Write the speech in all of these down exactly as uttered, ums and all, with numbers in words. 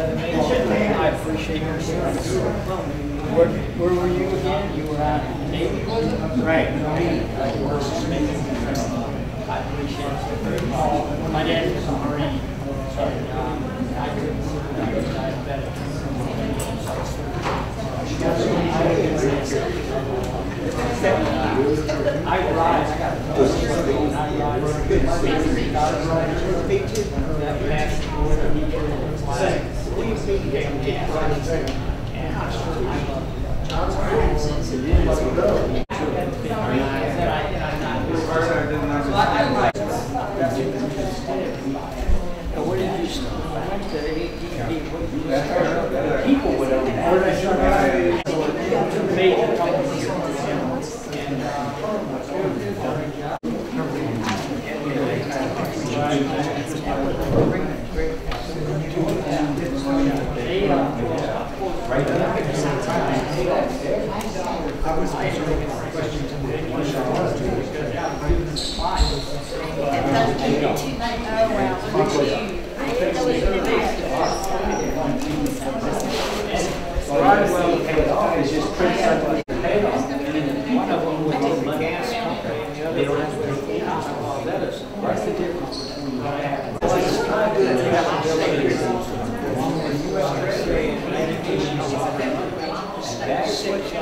I appreciate your service. Where, where were you again? You were at Navy, was it? Right. I appreciate it. My dad was a Marine. Sorry, um, I couldn't I was diabetic. I rise. I got I rise. Where did you start? I went to A T. People would own that. Where did I start? Major companies. And I was answering questions and Bridewell paid off is just criticizing the payoff. And one of them was the gas company, and the other one was the gas. That is, what's the difference between that? Well, it's kind of good that you have to build it yourself. U S Treasury and education is that's six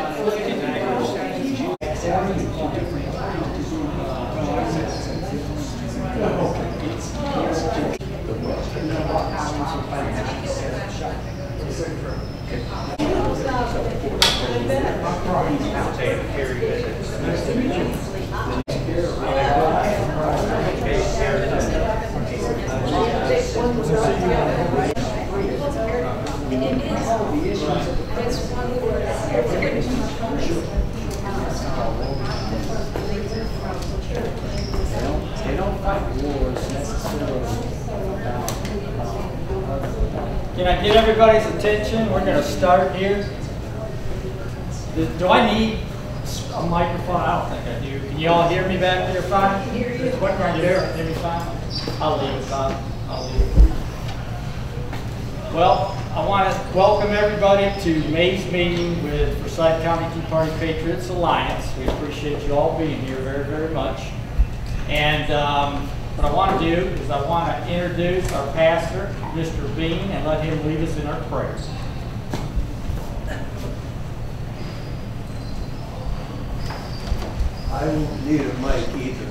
Can I get everybody's attention? We're going to start here. Do I need a microphone? I don't think I do. Can you all hear me back there fine? I can hear you. What right there? Hear me fine? I'll leave it, Bob. I'll leave it. Well, I want to welcome everybody to May's meeting with Forsyth County Tea Party Patriots Alliance. We appreciate you all being here very, very much. And um, what I want to do is I want to introduce our pastor, Mister Bean, and let him lead us in our prayers. I won't need a mic either.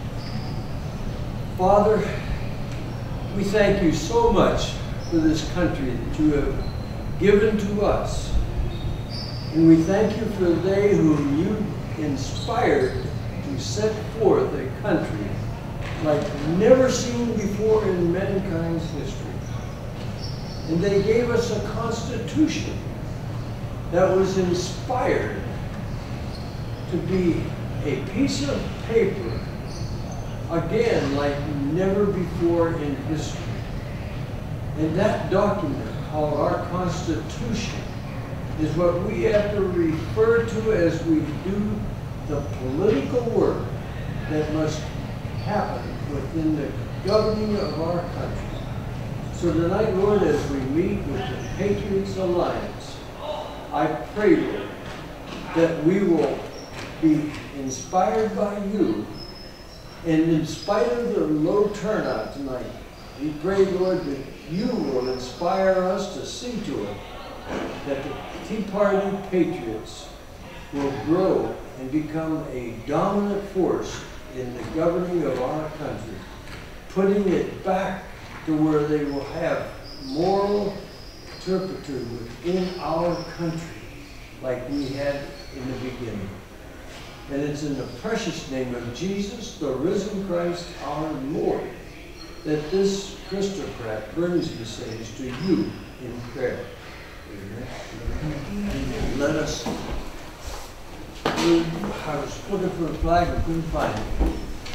Father, we thank you so much for this country that you have given to us. And we thank you for they whom you inspired to set forth a country like never seen before in mankind's history. And they gave us a constitution that was inspired to be a piece of paper, again, like never before in history. And that document, called our Constitution, is what we have to refer to as we do the political work that must happen within the governing of our country. So tonight, Lord, as we meet with the Patriots Alliance, I pray, Lord, that we will be inspired by you, and in spite of the low turnout tonight, we pray, Lord, that you will inspire us to see to it that the Tea Party Patriots will grow and become a dominant force in the governing of our country, putting it back to where they will have moral turpitude within our country like we had in the beginning. And it's in the precious name of Jesus, the risen Christ, our Lord, that this Christocrat brings these things to you in prayer. Amen. Let us, I was looking for a flag and couldn't find it.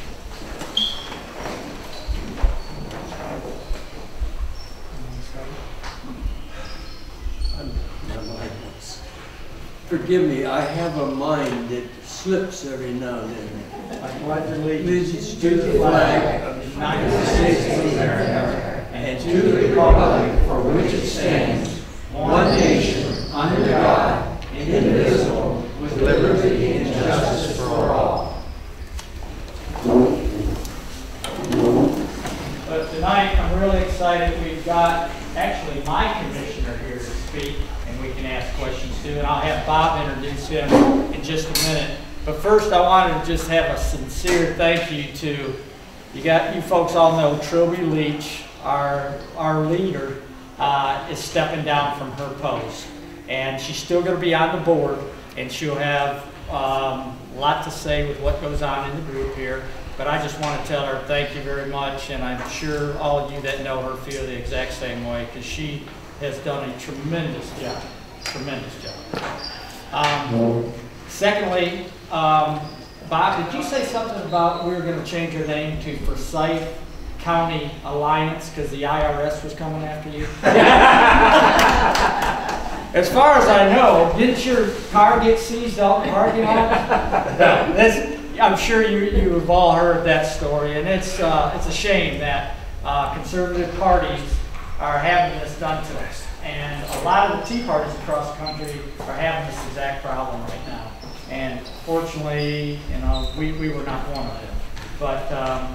Forgive me, I have a mind that slips every now and then. I pledge allegiance to the flag of the United States of America and to the republic for which it it stands, one nation, under God, indivisible, with liberty and justice for all. But tonight, I'm really excited. We've got actually my commissioner here to speak, and we can ask questions too. And I'll have Bob introduce him in just a minute. But first, I wanted to just have a sincere thank you to you. Got you folks all know Trilby Leach, our our leader, uh, is stepping down from her post, and she's still going to be on the board, and she'll have um, a lot to say with what goes on in the group here. But I just want to tell her thank you very much, and I'm sure all of you that know her feel the exact same way, because she has done a tremendous job, tremendous job. Um, secondly, um, Bob, did you say something about we were going to change our name to Forsyth County Alliance because the I R S was coming after you? As far as I know, didn't your car get seized out in the parking lot? No, that's, I'm sure you, you have all heard that story, and it's, uh, it's a shame that uh, conservative parties are having this done to us. And a lot of the Tea parties across the country are having this exact problem right now. And fortunately, you know, we, we were not one of them. But um,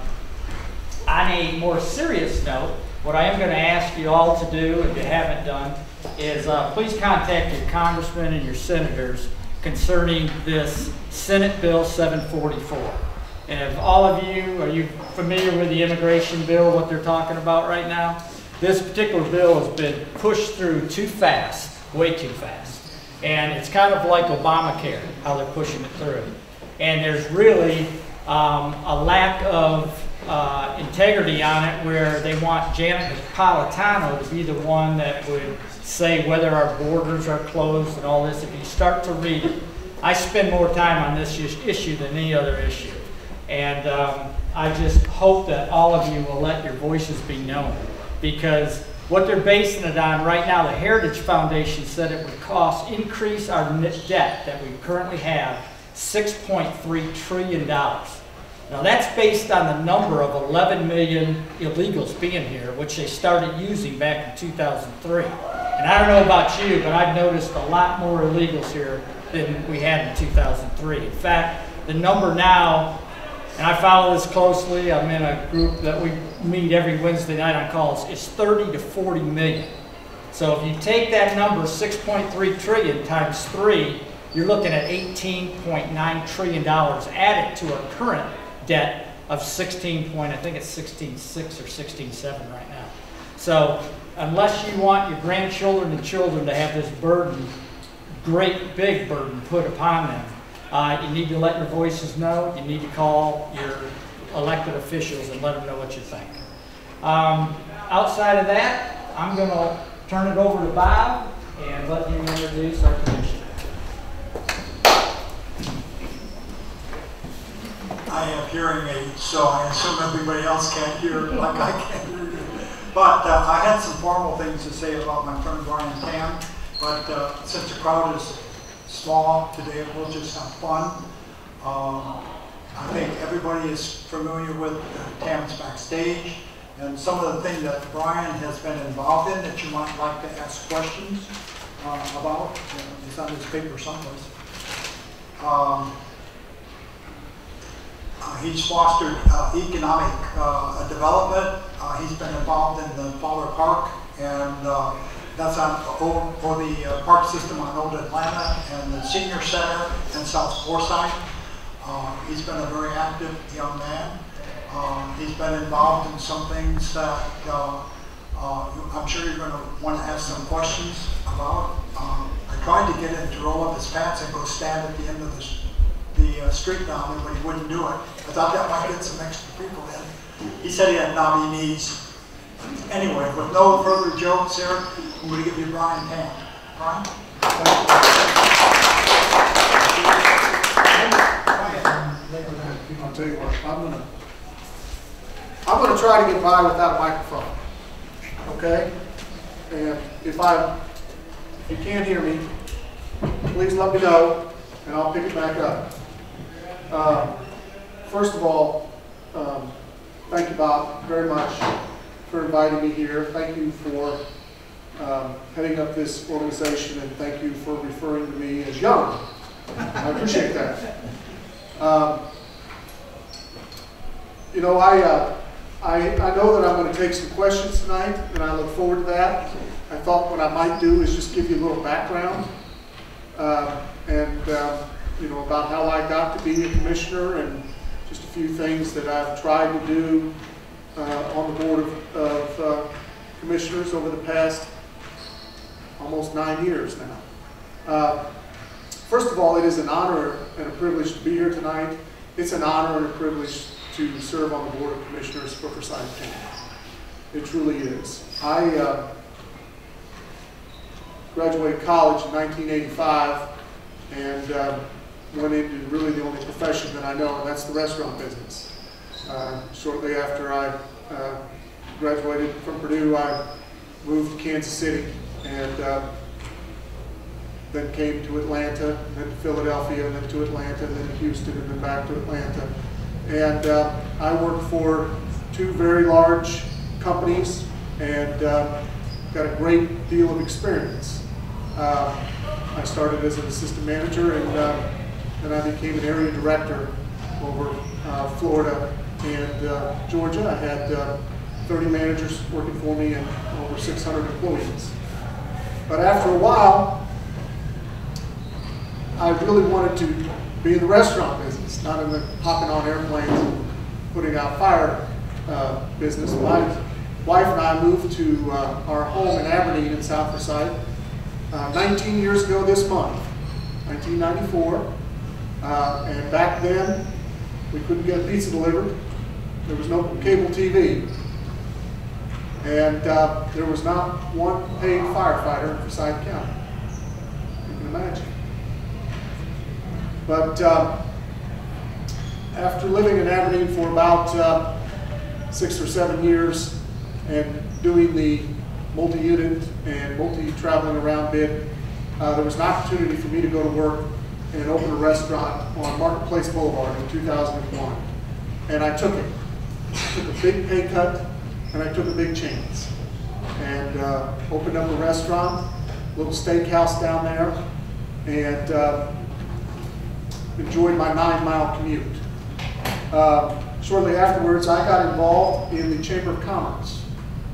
on a more serious note, what I am going to ask you all to do, if you haven't done, is uh, please contact your congressmen and your senators concerning this Senate Bill seven forty-four. And if all of you, are you familiar with the immigration bill, what they're talking about right now? This particular bill has been pushed through too fast, way too fast. And it's kind of like Obamacare, how they're pushing it through. And there's really um, a lack of uh, integrity on it, where they want Janet Napolitano to be the one that would say whether our borders are closed and all this. If you start to read it, I spend more time on this issue than any other issue. And um, I just hope that all of you will let your voices be known, because what they're basing it on right now, the Heritage Foundation said it would cost, increase our net debt that we currently have, six point three trillion dollars. Now that's based on the number of eleven million illegals being here, which they started using back in two thousand three. And I don't know about you, but I've noticed a lot more illegals here than we had in two thousand three. In fact, the number now, and I follow this closely, I'm in a group that we meet every Wednesday night on calls, is thirty to forty million. So if you take that number, six point three trillion times three, you're looking at eighteen point nine trillion dollars added to our current debt of sixteen point, I think it's sixteen point six or sixteen point seven right now. So unless you want your grandchildren and children to have this burden, great big burden put upon them, uh, you need to let your voices know. You need to call your elected officials and let them know what you think. Um, outside of that, I'm going to turn it over to Bob and let him introduce our commissioner. I have hearing aids, so I assume everybody else can't hear like I can hear you. But uh, I had some formal things to say about my friend Brian Tam, but uh, since the crowd is small today, we'll just have fun. Um, I think everybody is familiar with uh, Tam's backstage, and some of the things that Brian has been involved in that you might like to ask questions uh, about. Uh, it's on this paper someplace. Um, Uh, he's fostered uh, economic uh, development. Uh, he's been involved in the Fowler Park, and uh, that's on over, for the uh, park system on Old Atlanta, and the Senior Center in South Forsyth. Uh, he's been a very active young man. Uh, he's been involved in some things that uh, uh, I'm sure you're going to want to ask some questions about. Uh, I tried to get him to roll up his pants and go stand at the end of the the uh, street down there, but he wouldn't do it. I thought that might get some extra people in. He said he had knobby knees. Anyway, with no further jokes here, I'm going to give you Brian Tam. Brian? I'll tell you what, I'm going to I'm going to try to get by without a microphone. Okay? And if I if you can't hear me, please let me know and I'll pick it back up. Uh, first of all, um, thank you, Bob, very much for inviting me here. Thank you for um, heading up this organization, and thank you for referring to me as young. I appreciate that. Um, you know, I, uh, I, I know that I'm going to take some questions tonight, and I look forward to that. I thought what I might do is just give you a little background, uh, and um, you know, about how I got to be a commissioner, and just a few things that I've tried to do uh, on the board of, of uh, commissioners over the past almost nine years now. Uh, first of all, it is an honor and a privilege to be here tonight. It's an honor and a privilege to serve on the board of commissioners for Forsyth County. It truly is. I uh, graduated college in nineteen eighty-five and uh, went into really the only profession that I know, and that's the restaurant business. Uh, shortly after I uh, graduated from Purdue, I moved to Kansas City, and uh, then came to Atlanta, then to Philadelphia, and then to Atlanta, and then to Houston, and then back to Atlanta. And uh, I worked for two very large companies, and uh, got a great deal of experience. Uh, I started as an assistant manager, and uh, then I became an area director over uh, Florida and uh, Georgia. I had uh, thirty managers working for me and over six hundred employees. But after a while, I really wanted to be in the restaurant business, not in the hopping on airplanes and putting out fire uh, business. My wife and I moved to uh, our home in Aberdeen in South Forsyth uh, nineteen years ago this month, nineteen ninety-four. Uh, and back then, we couldn't get a pizza delivered. There was no cable T V. And uh, there was not one paid firefighter in Forsyth County. You can imagine. But uh, after living in Aberdeen for about uh, six or seven years and doing the multi-unit and multi-traveling around bit, uh, there was an opportunity for me to go to work and open a restaurant on Marketplace Boulevard in two thousand one. And I took it. I took a big pay cut, and I took a big chance. And uh, opened up a restaurant, a little steakhouse down there, and uh, enjoyed my nine mile commute. Uh, shortly afterwards, I got involved in the Chamber of Commerce.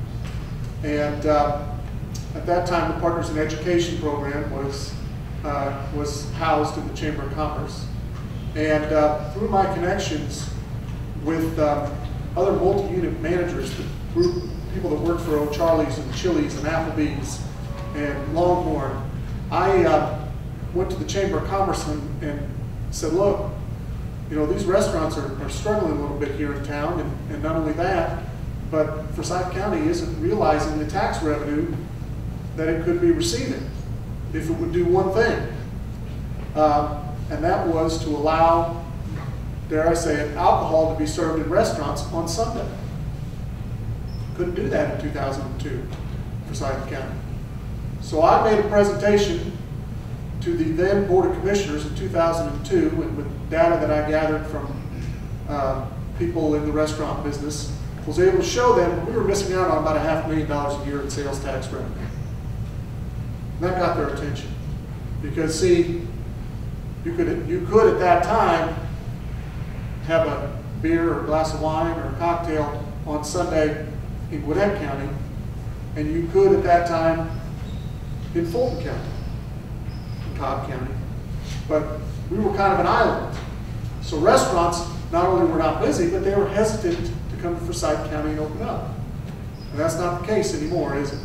And uh, at that time, the Partners in Education program was, uh, was housed in the Chamber of Commerce. And uh, through my connections with uh, other multi-unit managers, the group, people that work for O'Charlie's and Chili's and Applebee's and Longhorn, I uh, went to the Chamber of Commerce and, and said, look, you know, these restaurants are, are struggling a little bit here in town, and, and not only that, but Forsyth County isn't realizing the tax revenue that it could be receiving if it would do one thing. Uh, and that was to allow, dare I say it, alcohol to be served in restaurants on Sunday. Couldn't do that in two thousand two, Forsyth County. So I made a presentation to the then Board of Commissioners in two thousand two, and with data that I gathered from uh, people in the restaurant business, was able to show them we were missing out on about a half million dollars a year in sales tax revenue. And that got their attention. Because see, you could, you could at that time have a beer or a glass of wine or a cocktail on Sunday in Gwinnett County, and you could at that time in Fulton County, in Cobb County. But we were kind of an island. So restaurants not only were not busy, but they were hesitant to come to Forsyth County and open up. And that's not the case anymore, is it?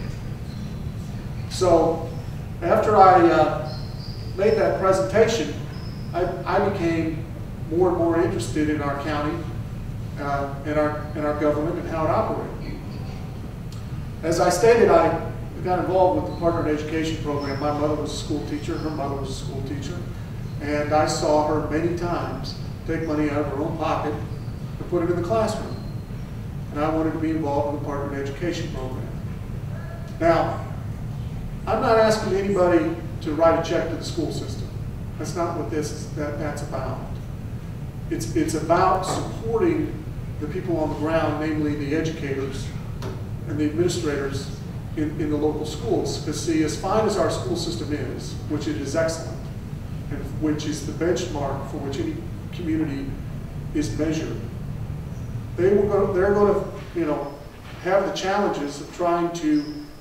So after I uh, made that presentation, I, I became more and more interested in our county, uh, in our in our government and how it operated. As I stated, I got involved with the Partner in Education program. My mother was a school teacher, her mother was a school teacher, and I saw her many times take money out of her own pocket to put it in the classroom. And I wanted to be involved in the Partner in Education program. Now, I'm not asking anybody to write a check to the school system. That's not what this is, that, that's about. It's, it's about supporting the people on the ground, namely the educators and the administrators in, in the local schools. Because see, as fine as our school system is, which it is excellent, and which is the benchmark for which any community is measured, they will go, they're going to, you know, have the challenges of trying to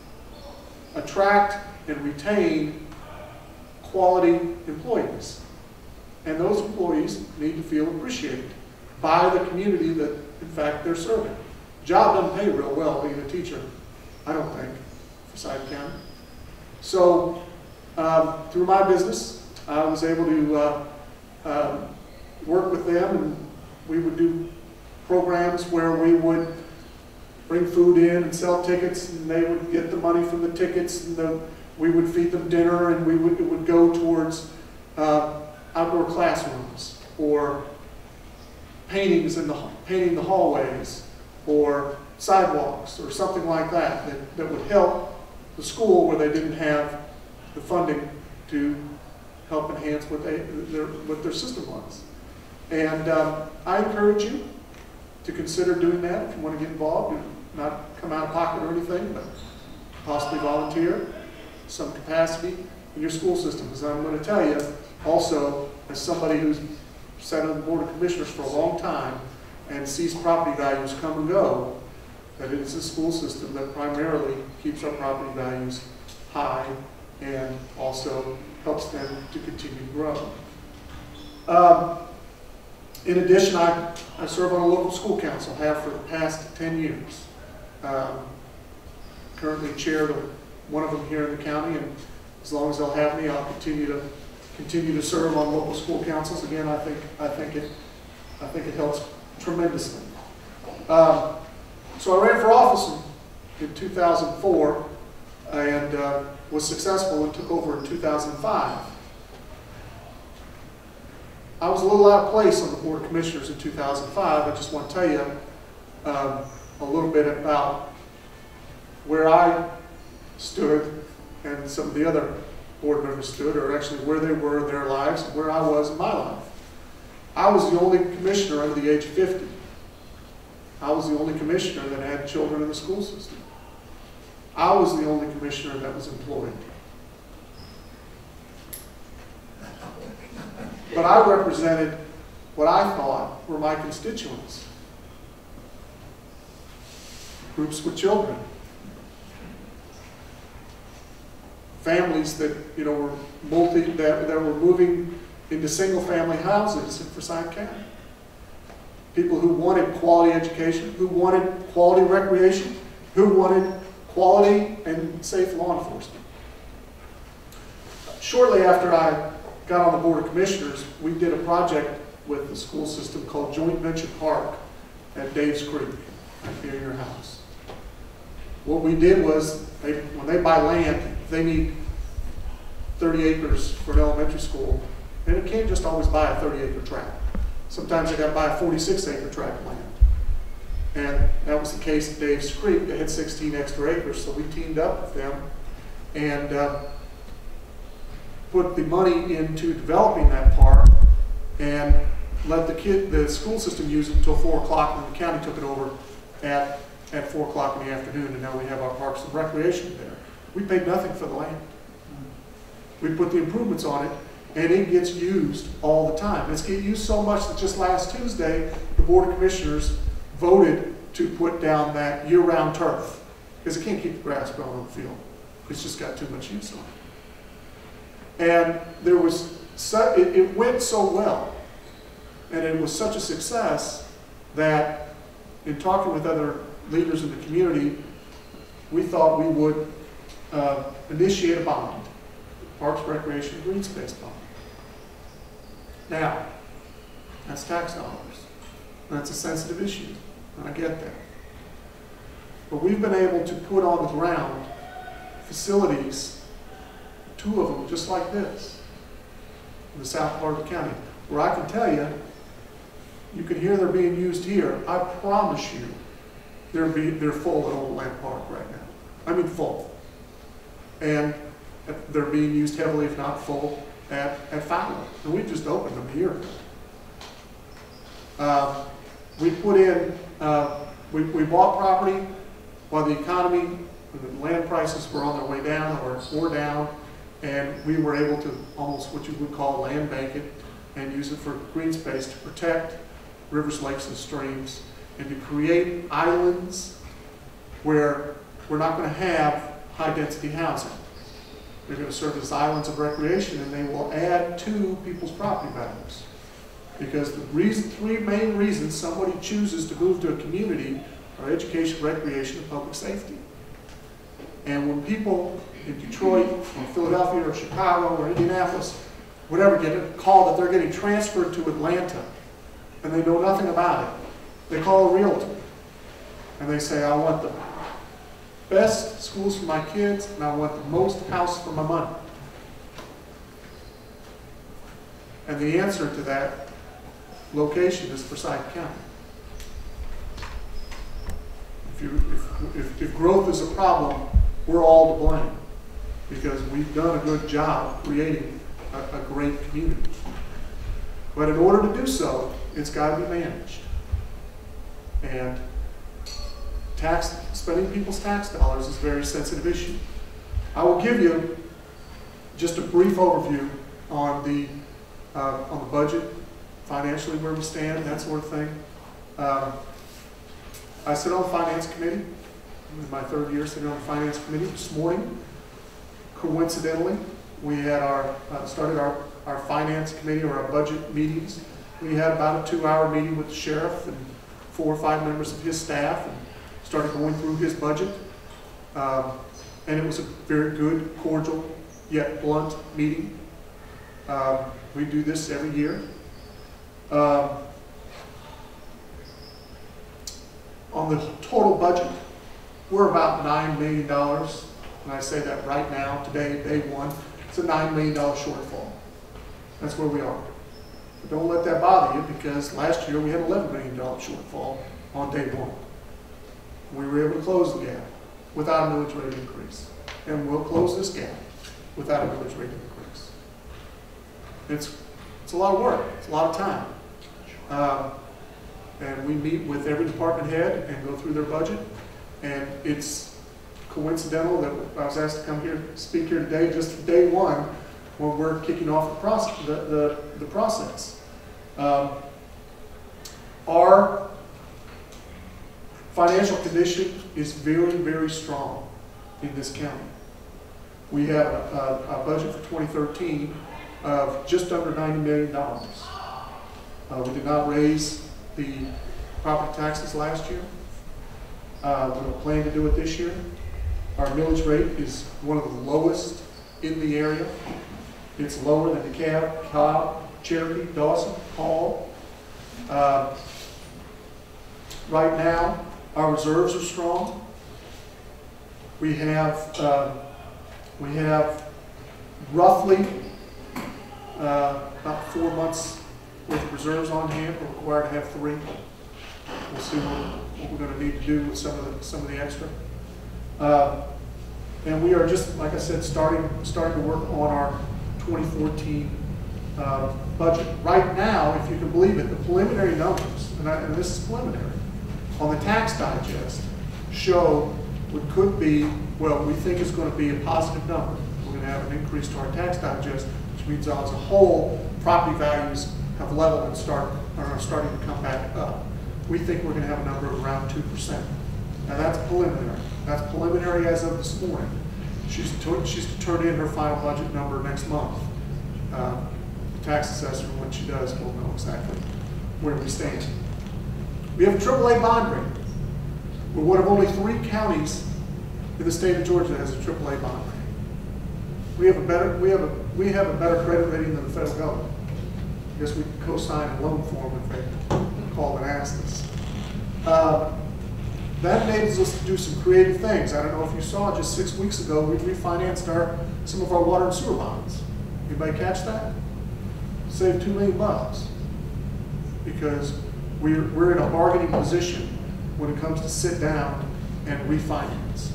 attract and retain quality employees. And those employees need to feel appreciated by the community that, in fact, they're serving. Job doesn't pay real well being a teacher, I don't think, for Forsyth County. So, um, through my business, I was able to uh, uh, work with them, and we would do programs where we would bring food in and sell tickets, and they would get the money from the tickets, and the, we would feed them dinner, and we would, it would go towards uh, outdoor classrooms, or paintings in the painting the hallways, or sidewalks, or something like that, that that would help the school where they didn't have the funding to help enhance what they their what their system was. And um, I encourage you to consider doing that if you want to get involved, and not come out of pocket or anything, but possibly volunteer some capacity in your school system. Because I'm going to tell you, also, as somebody who's sat on the Board of Commissioners for a long time and sees property values come and go, that it is a school system that primarily keeps our property values high and also helps them to continue to grow. Um, in addition, I, I serve on a local school council, have for the past ten years. Um, currently chair the, one of them here in the county, and as long as they'll have me, I'll continue to continue to serve on local school councils. Again, I think I think it I think it helps tremendously. Um, so I ran for office in, in two thousand four and uh, was successful and took over in two thousand five. I was a little out of place on the Board of Commissioners in two thousand five. I just want to tell you um, a little bit about where I stood and some of the other board members stood, or actually where they were in their lives and where I was in my life. I was the only commissioner under the age of fifty. I was the only commissioner that had children in the school system. I was the only commissioner that was employed. But I represented what I thought were my constituents. Groups with children. Families that, you know, were multi, that, that were moving into single-family houses in Forsyth County. People who wanted quality education, who wanted quality recreation, who wanted quality and safe law enforcement. Shortly after I got on the Board of Commissioners, we did a project with the school system called Joint Venture Park at Dave's Creek, right near your house. What we did was, they, when they buy land, they need thirty acres for an elementary school, and it can't just always buy a thirty acre tract. Sometimes they got to buy a forty-six acre tract of land. And that was the case at Dave's Creek. They had sixteen extra acres, so we teamed up with them and uh, put the money into developing that park and let the kid, the school system use it until four o'clock, and the county took it over at, at four o'clock in the afternoon, and now we have our parks and recreation there. We paid nothing for the land. We put the improvements on it, and it gets used all the time. It's getting used so much that just last Tuesday, the Board of Commissioners voted to put down that year-round turf, because it can't keep the grass growing on the field. It's just got too much use on it. And there was, so, it, it went so well, and it was such a success that in talking with other leaders in the community, we thought we would uh, initiate a bond, Parks, Recreation, and Green Space bond. Now, that's tax dollars. That's a sensitive issue, and I get that. But we've been able to put on the ground facilities, two of them just like this, in the south part of the county, where I can tell you, you can hear they're being used here. I promise you, they're, be, they're full at Old Land Park right now. I mean full. And they're being used heavily, if not full, at, at Fowler. And we just opened them a year ago. Uh, we put in, uh, we, we bought property while the economy the land prices were on their way down or, or down, and we were able to almost what you would call land bank it and use it for green space to protect rivers, lakes, and streams, and to create islands where we're not going to have high-density housing. They're going to serve as islands of recreation, and they will add to people's property values. Because the reason, three main reasons somebody chooses to move to a community are education, recreation, and public safety. And when people in Detroit, or Philadelphia, or Chicago, or Indianapolis, whatever, get a call that they're getting transferred to Atlanta, and they know nothing about it, they call a realtor, and they say, I want the best schools for my kids, and I want the most house for my money. And the answer to that location is Forsyth County. If, you, if, if, if growth is a problem, we're all to blame because we've done a good job creating a, a great community. But in order to do so, it's got to be managed. And tax, spending people's tax dollars is a very sensitive issue. I will give you just a brief overview on the, uh, on the budget, financially where we stand, that sort of thing. Um, I sit on the Finance Committee. In my third year sitting on the Finance Committee. This morning, coincidentally, we had our, uh, started our, our Finance Committee or our budget meetings. We had about a two-hour meeting with the sheriff and four or five members of his staff and started going through his budget. Um, and it was a very good, cordial, yet blunt meeting. Um, we do this every year. Um, on the total budget, we're about nine million dollars, and I say that right now, today, day one, it's a nine million dollar shortfall. That's where we are. But don't let that bother you because last year we had eleven million dollar shortfall on day one. We were able to close the gap without a millage rate increase. And we'll close this gap without a millage rate increase. It's, it's a lot of work, it's a lot of time. Um, and we meet with every department head and go through their budget. And it's coincidental that I was asked to come here, speak here today, just for day one, when we're kicking off the process. The, the, the process. Um, our financial condition is very, very strong in this county. We have a, a, a budget for twenty thirteen of just under ninety million dollars. Uh, we did not raise the property taxes last year. Uh, we don't plan to do it this year. Our millage rate is one of the lowest in the area. It's lower than DeKalb, Cobb, Cherokee, Dawson, Hall. Uh, right now, our reserves are strong. We have uh, we have roughly uh, about four months worth of reserves on hand. We're required to have three. We'll see what, what we're going to need to do with some of the some of the extra. Uh, and we are just, like I said, starting starting to work on our twenty fourteen uh, budget. Right now, if you can believe it, the preliminary numbers, and, I, and this is preliminary, on the tax digest show what could be, well, we think is going to be a positive number. We're going to have an increase to our tax digest, which means as a whole, property values have leveled and start, are starting to come back up. We think we're going to have a number of around two percent. Now that's preliminary. That's preliminary as of this morning. She's to, she's to turn in her final budget number next month. Uh, the tax assessor, when she does, will know exactly where we stand. We have a triple A bond rating. We're one of only three counties in the state of Georgia that has a triple A bond rating. We have a better we have a we have a better credit rating than the federal government. I guess we could co-sign a loan for them if they called and asked us. Uh, that enables us to do some creative things. I don't know if you saw, just six weeks ago, we refinanced our some of our water and sewer bonds. Anybody catch that? Saved two million bucks because we're we're in a bargaining position when it comes to sit down and refinance.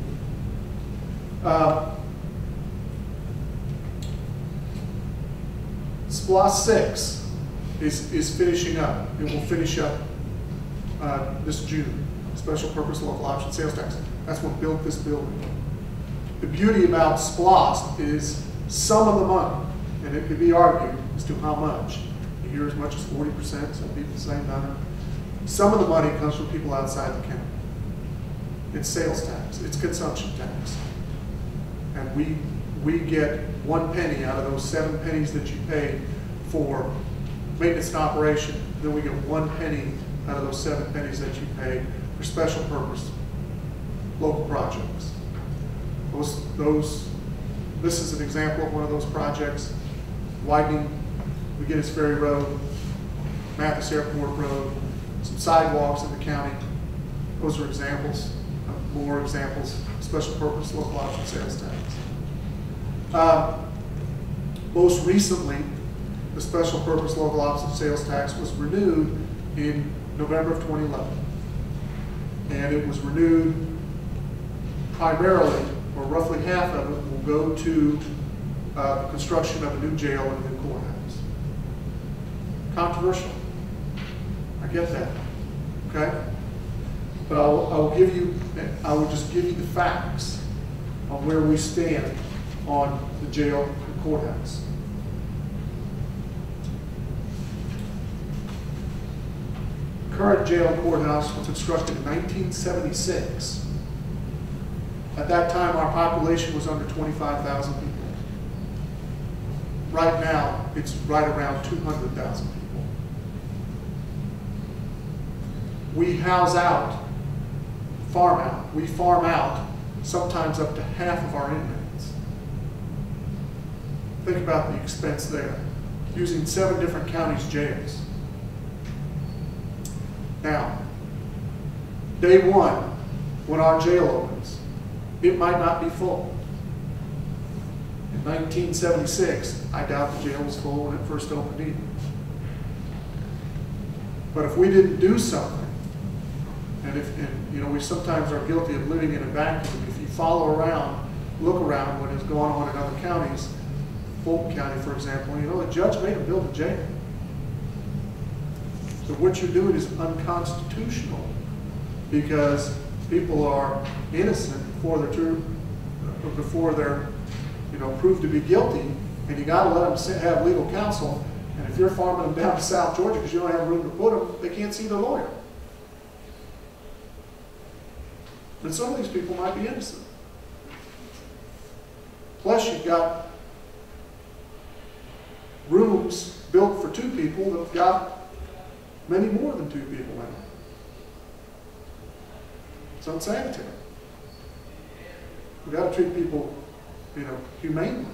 Uh, S P L O S six is, is finishing up. It will finish up uh, this June. Special Purpose Local Option Sales Tax. That's what built this building. The beauty about SPLOST is some of the money, and it could be argued as to how much. You hear as much as forty percent, some people say none. Some of the money comes from people outside the county. It's sales tax, it's consumption tax. And we, we get one penny out of those seven pennies that you pay for maintenance and operation. Then we get one penny out of those seven pennies that you pay for special purpose local projects. Those, those, this is an example of one of those projects. Widening McGinnis Ferry Road, Mathis Airport Road, some sidewalks in the county. Those are examples, of more examples, special purpose local option sales tax. Uh, most recently, the special purpose local option sales tax was renewed in November of twenty eleven. And it was renewed primarily, or roughly half of it will go to uh, the construction of a new jail and a new courthouse. Controversial. I get that, okay? But I'll, I'll give you, I will just give you the facts on where we stand on the jail and courthouse. Current jail and courthouse was constructed in nineteen seventy-six. At that time, our population was under twenty-five thousand people. Right now, it's right around two hundred thousand people. We house out, farm out, we farm out sometimes up to half of our inmates. Think about the expense there, using seven different counties' jails. Now, day one, when our jail opens, it might not be full. In nineteen seventy-six, I doubt the jail was full when it first opened either. But if we didn't do something, and if, and, you know, we sometimes are guilty of living in a vacuum. If you follow around, look around what is going on in other counties, Fulton County, for example, you know, the judge made them build a jail. So what you're doing is unconstitutional because people are innocent before they're true, before they're, you know, proved to be guilty, and you got to let them have legal counsel. And if you're farming them down to South Georgia because you don't have room to put them, they can't see their lawyer. But some of these people might be innocent. Plus, you've got rooms built for two people that have got many more than two people in it. It's unsanitary. We've got to treat people, you know, humanely.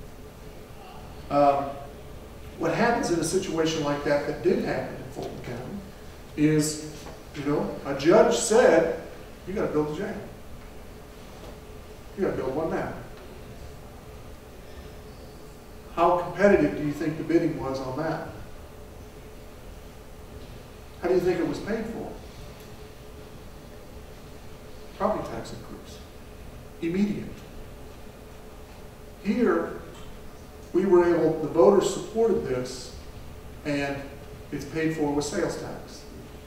Um, what happens in a situation like that, that did happen in Fulton County, is, you know, a judge said, you got to build a jail. You got to build one now. How competitive do you think the bidding was on that? How do you think it was paid for? Property tax increase. Immediate. Here, we were able, the voters supported this, and it's paid for with sales tax.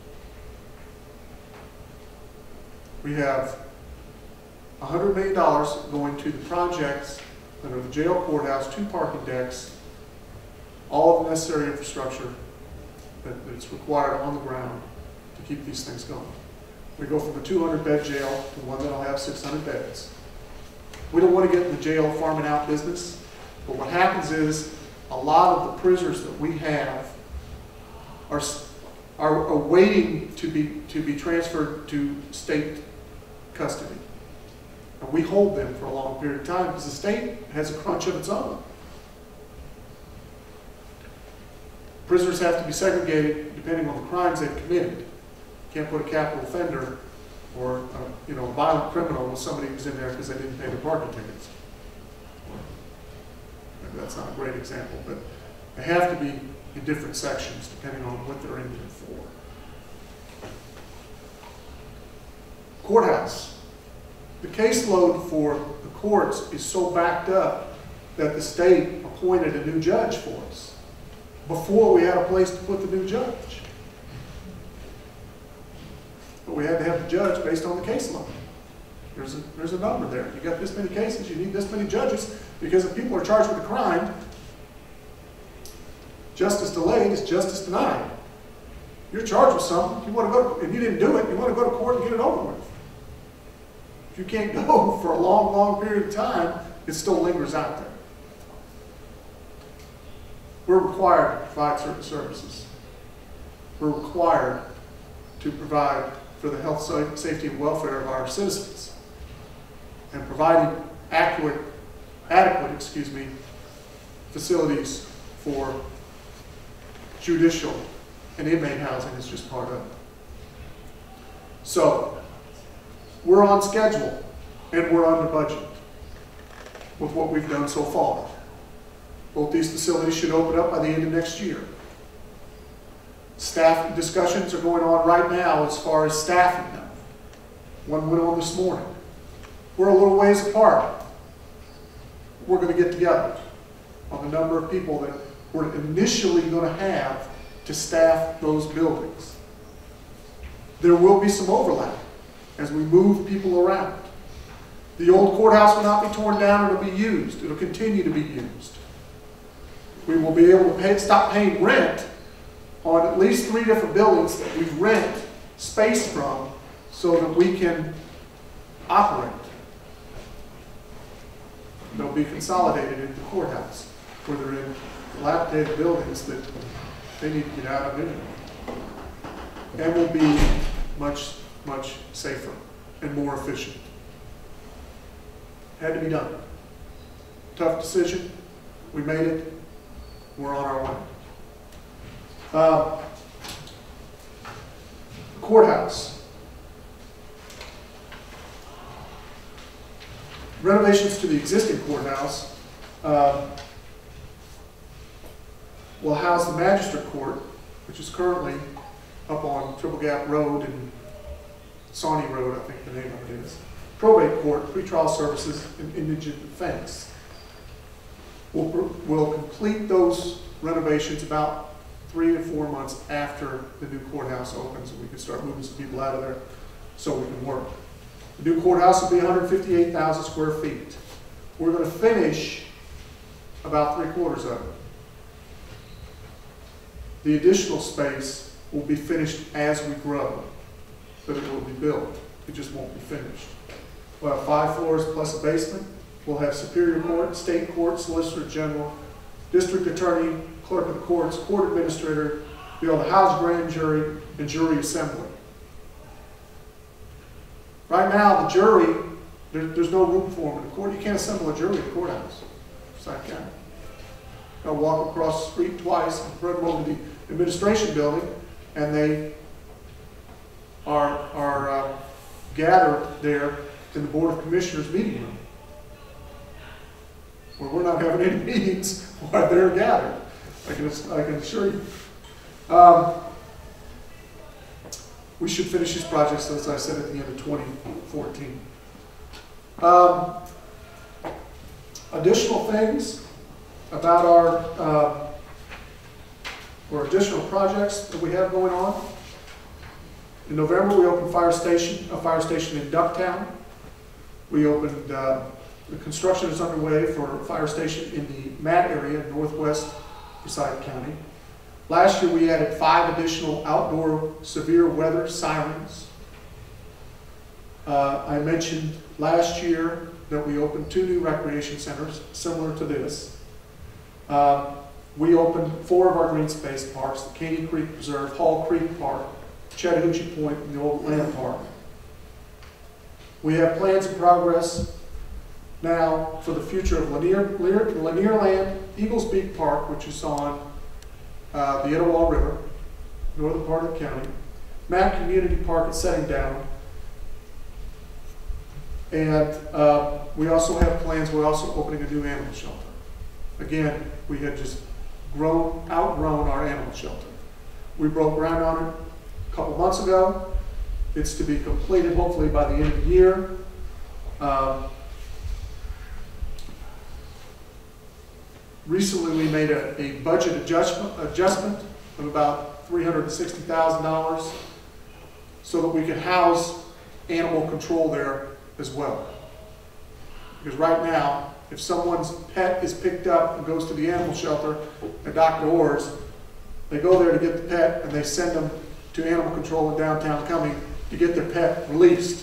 We have one hundred million dollars going to the projects under the jail courthouse, two parking decks, all of the necessary infrastructure that is required on the ground to keep these things going. We go from a two hundred bed jail to one that'll have six hundred beds. We don't want to get in the jail farming out business, but what happens is a lot of the prisoners that we have are, are, are waiting to be, to be transferred to state custody. And we hold them for a long period of time because the state has a crunch of its own. Prisoners have to be segregated depending on the crimes they've committed. You can't put a capital offender or a, you know, a violent criminal with somebody who's in there because they didn't pay their parking tickets. Maybe that's not a great example, but they have to be in different sections depending on what they're in there for. Courthouse. The caseload for the courts is so backed up that the state appointed a new judge for us before we had a place to put the new judge. But we had to have the judge based on the caseload. There's a, there's a number there. You got this many cases, you need this many judges, because if people are charged with a crime, justice delayed is justice denied. You're charged with something, you want to go, and you didn't do it, you want to go to court and get it over with. If you can't go for a long, long period of time, it still lingers out there. We're required to provide certain services. We're required to provide for the health, safety, and welfare of our citizens. And providing accurate, adequate, excuse me, facilities for judicial and inmate housing is just part of it. So, we're on schedule and we're under budget with what we've done so far. Both these facilities should open up by the end of next year. Staff discussions are going on right now as far as staffing them. One went on this morning. We're a little ways apart. We're going to get together on the number of people that we're initially going to have to staff those buildings. There will be some overlap as we move people around. The old courthouse will not be torn down, it'll be used. It'll continue to be used. We will be able to pay, stop paying rent on at least three different buildings that we rent space from so that we can operate. They'll be consolidated into the courthouse, where they're in dilapidated buildings that they need to get out of anyway. And will be much, much safer and more efficient. Had to be done. Tough decision. We made it. We're on our way. Uh, courthouse. Renovations to the existing courthouse uh, will house the magistrate court, which is currently up on Triple Gap Road and Sawney Road, I think the name of it is. Probate court, pretrial services, and indigent defense. We'll, we'll complete those renovations about three to four months after the new courthouse opens, and we can start moving some people out of there so we can work. The new courthouse will be one hundred fifty-eight thousand square feet. We're going to finish about three quarters of it. The additional space will be finished as we grow, but it will be built. It just won't be finished. We'll have five floors plus a basement. We'll have Superior Court, State Court, Solicitor General, District Attorney, Clerk of the Courts, Court Administrator, be able to house grand jury, and jury assembly. Right now, the jury, there, there's no room for them in the court. You can't assemble a jury in the courthouse. Forsyth County. Got to walk across the street twice and bring them over to the administration building, and they are, are uh, gathered there in the Board of Commissioners meeting room, where we're not having any meetings while they're gathered. I can, I can assure you. Um, we should finish these projects, as I said, at the end of twenty fourteen. Um, additional things about our, uh, or additional projects that we have going on. In November, we opened fire station, a fire station in Ducktown. We opened, uh, the construction is underway for a fire station in the Matt area, northwest Forsyth County. Last year, we added five additional outdoor severe weather sirens. Uh, I mentioned last year that we opened two new recreation centers, similar to this. Uh, we opened four of our green space parks, the Caney Creek Preserve, Hall Creek Park, Chattahoochee Point, and the Old Land Park. We have plans in progress now for the future of Lanier, Lanier, Lanier Land, Eagles Beak Park, which is on uh, the Etowah River, northern part of the county, Mack Community Park is setting down, and uh, we also have plans, we're also opening a new animal shelter. Again, we had just grown, outgrown our animal shelter. We broke ground on it a couple months ago. It's to be completed hopefully by the end of the year. Um, recently we made a, a budget adjustment, adjustment of about three hundred sixty thousand dollars so that we could house animal control there as well. Because right now, if someone's pet is picked up and goes to the animal shelter at Doctor Orr's, they go there to get the pet and they send them to animal control in downtown Cumming to get their pet released.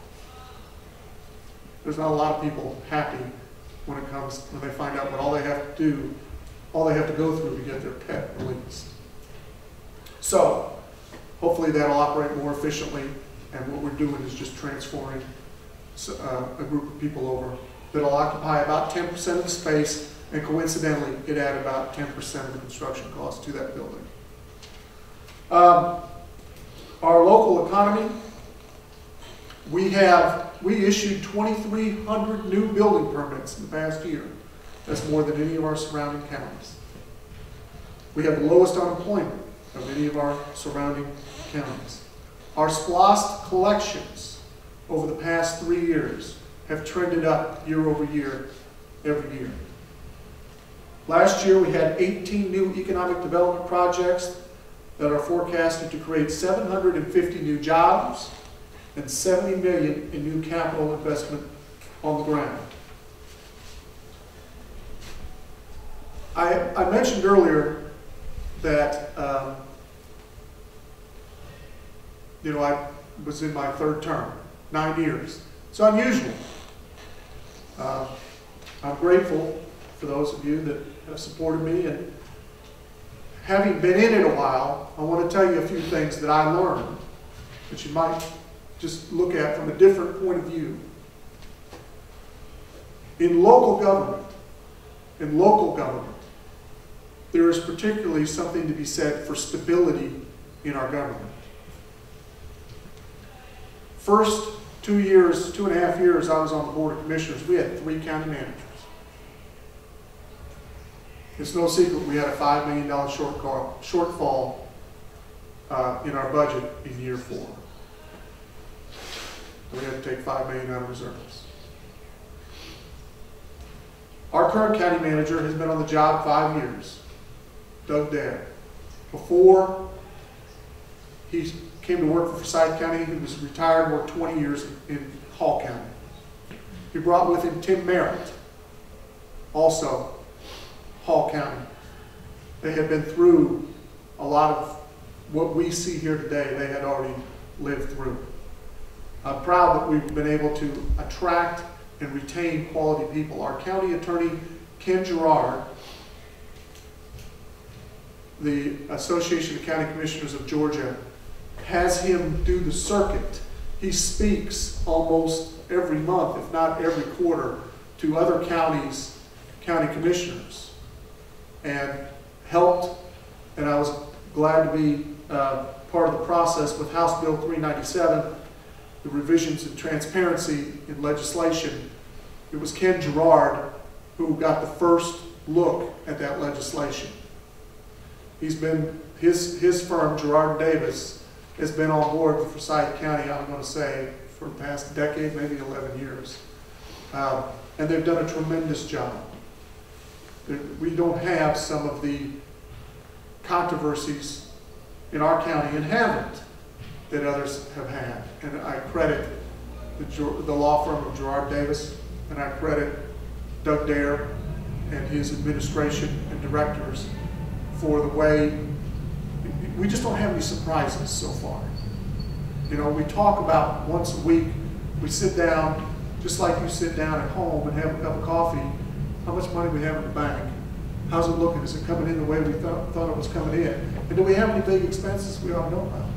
There's not a lot of people happy when it comes, when they find out what all they have to do, all they have to go through to get their pet released. So, hopefully that'll operate more efficiently, and what we're doing is just transferring uh, a group of people over that'll occupy about ten percent of the space, and coincidentally, it added about ten percent of the construction cost to that building. Um, our local economy, we have, we issued twenty-three hundred new building permits in the past year. That's more than any of our surrounding counties. We have the lowest unemployment of any of our surrounding counties. Our SPLOST collections over the past three years have trended up year over year, every year. Last year we had eighteen new economic development projects that are forecasted to create seven hundred fifty new jobs and seventy million dollars in new capital investment on the ground. I, I mentioned earlier that um, you know, I was in my third term, nine years. It's unusual. Uh, I'm grateful for those of you that have supported me, and having been in it a while, I want to tell you a few things that I learned that you might just look at from a different point of view. In local government, in local government, there is particularly something to be said for stability in our government. First two years, two and a half years I was on the Board of Commissioners, we had three county managers. It's no secret we had a five million dollar shortfall, shortfall uh, in our budget in year four. We had to take five million dollars out of reserves. Our current county manager has been on the job five years, Doug Dare. Before he came to work for Forsyth County, he was retired, worked twenty years in Hall County. He brought with him Tim Merritt, also Hall County. They had been through a lot of what we see here today, they had already lived through. I'm proud that we've been able to attract and retain quality people. Our county attorney, Ken Gerard, the Association of County Commissioners of Georgia, has him do the circuit. He speaks almost every month, if not every quarter, to other counties, county commissioners, and helped, and I was glad to be uh, part of the process with House Bill three ninety-seven, the revisions in transparency in legislation. It was Ken Gerard who got the first look at that legislation. He's been, his, his firm, Gerard Davis, has been on board with Forsyth County, I'm going to say, for the past decade, maybe eleven years. Um, and they've done a tremendous job. We don't have some of the controversies in our county, and haven't, that others have had. And I credit the, the law firm of Gerard Davis, and I credit Doug Dare and his administration and directors for the way, we just don't have any surprises so far. You know, we talk about once a week, we sit down, just like you sit down at home and have a cup of coffee, how much money we have in the bank, how's it looking, is it coming in the way we thought, thought it was coming in, and do we have any big expenses we ought to know about?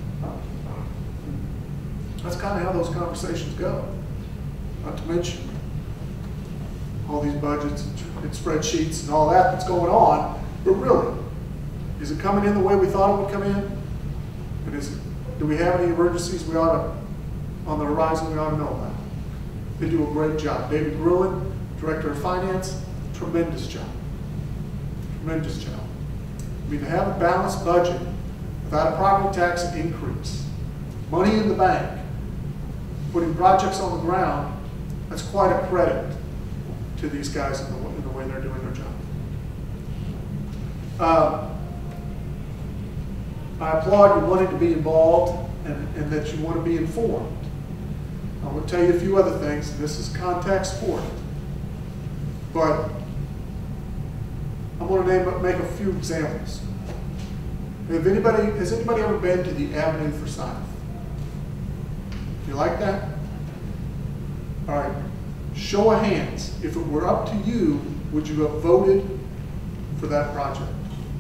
That's kind of how those conversations go. Not to mention all these budgets and spreadsheets and all that that's going on, but really, is it coming in the way we thought it would come in? And is it, do we have any emergencies we ought to, on the horizon we ought to know about? They do a great job. David Gruen, Director of Finance, tremendous job. Tremendous job. I mean, to have a balanced budget without a property tax increase, money in the bank, putting projects on the ground, that's quite a credit to these guys in the, in the way they're doing their job. Uh, I applaud you wanting to be involved and, and that you want to be informed. I'm going to tell you a few other things. This is context for it. But I'm going to name, make a few examples. Have anybody, has anybody ever been to the Avenue Forsyth? You like that? All right. Show of hands. If it were up to you, would you have voted for that project?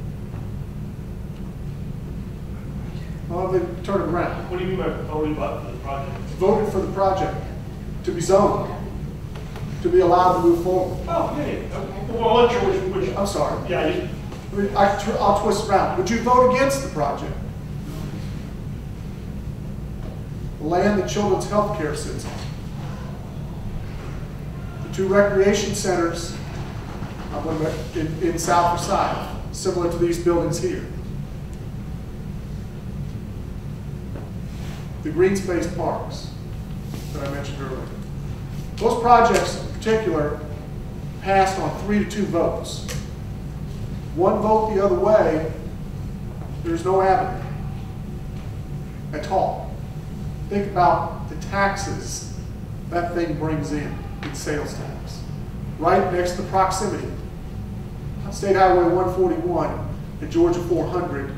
Well, they turn it around. What do you mean by voting about for the project? Voted for the project to be zoned, to be allowed to move forward. Oh, yeah, yeah. Well, I'm not sure which, which. I'm sorry. Yeah, you, I, I'll twist it around. Would you vote against the project? The land that Children's Health Care sits on. The two recreation centers in, in South Forsyth, similar to these buildings here. The green space parks that I mentioned earlier. Those projects in particular passed on three to two votes. One vote the other way, there's no avenue at all. Think about the taxes that thing brings in, in sales tax. Right next to proximity. State Highway one forty-one and Georgia four hundred.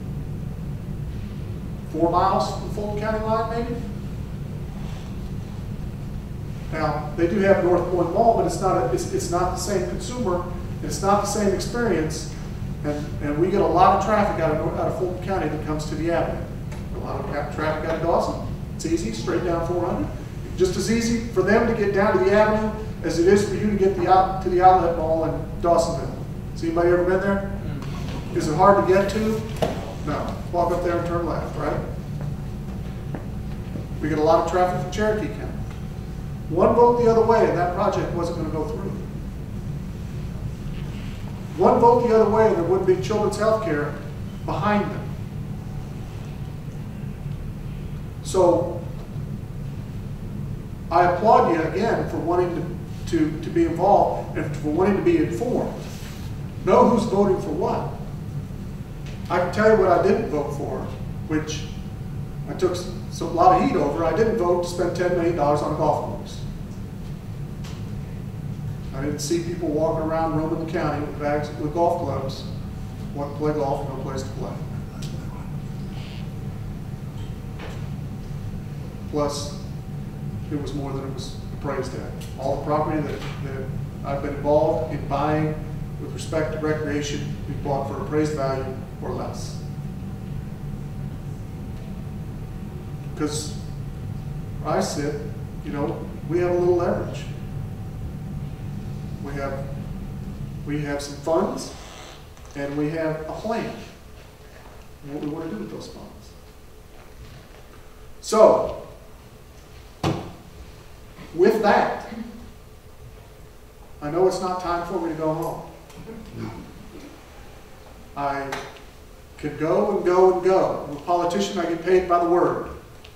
Four miles from the Fulton County line, maybe? Now, they do have North Point Mall, but it's not, a, it's, it's not the same consumer, it's not the same experience, and, and we get a lot of traffic out of, out of Fulton County that comes to the Avenue. A lot of traffic out of Dawson. It's easy, straight down four hundred. Just as easy for them to get down to the Avenue as it is for you to get the out, to the outlet mall in Dawsonville. Has anybody ever been there? Is it hard to get to? No. Walk up there and turn left, right? We get a lot of traffic from Cherokee County. One vote the other way and that project wasn't going to go through. One vote the other way and there wouldn't be Children's Health Care behind them. So I applaud you again for wanting to, to, to be involved and for wanting to be informed. Know who's voting for what. I can tell you what I didn't vote for, which I took some, a lot of heat over. I didn't vote to spend ten million dollars on a golf course. I didn't see people walking around roaming the county with bags with golf clubs, want to play golf, no place to play. Plus, it was more than it was appraised at. All the property that, that I've been involved in buying with respect to recreation, we bought for appraised value or less. Because where I sit, you know, we have a little leverage. We have, we have some funds, and we have a plan. What we want to do with those funds. So, with that, I know it's not time for me to go home. I could go and go and go. I'm a politician, I get paid by the word.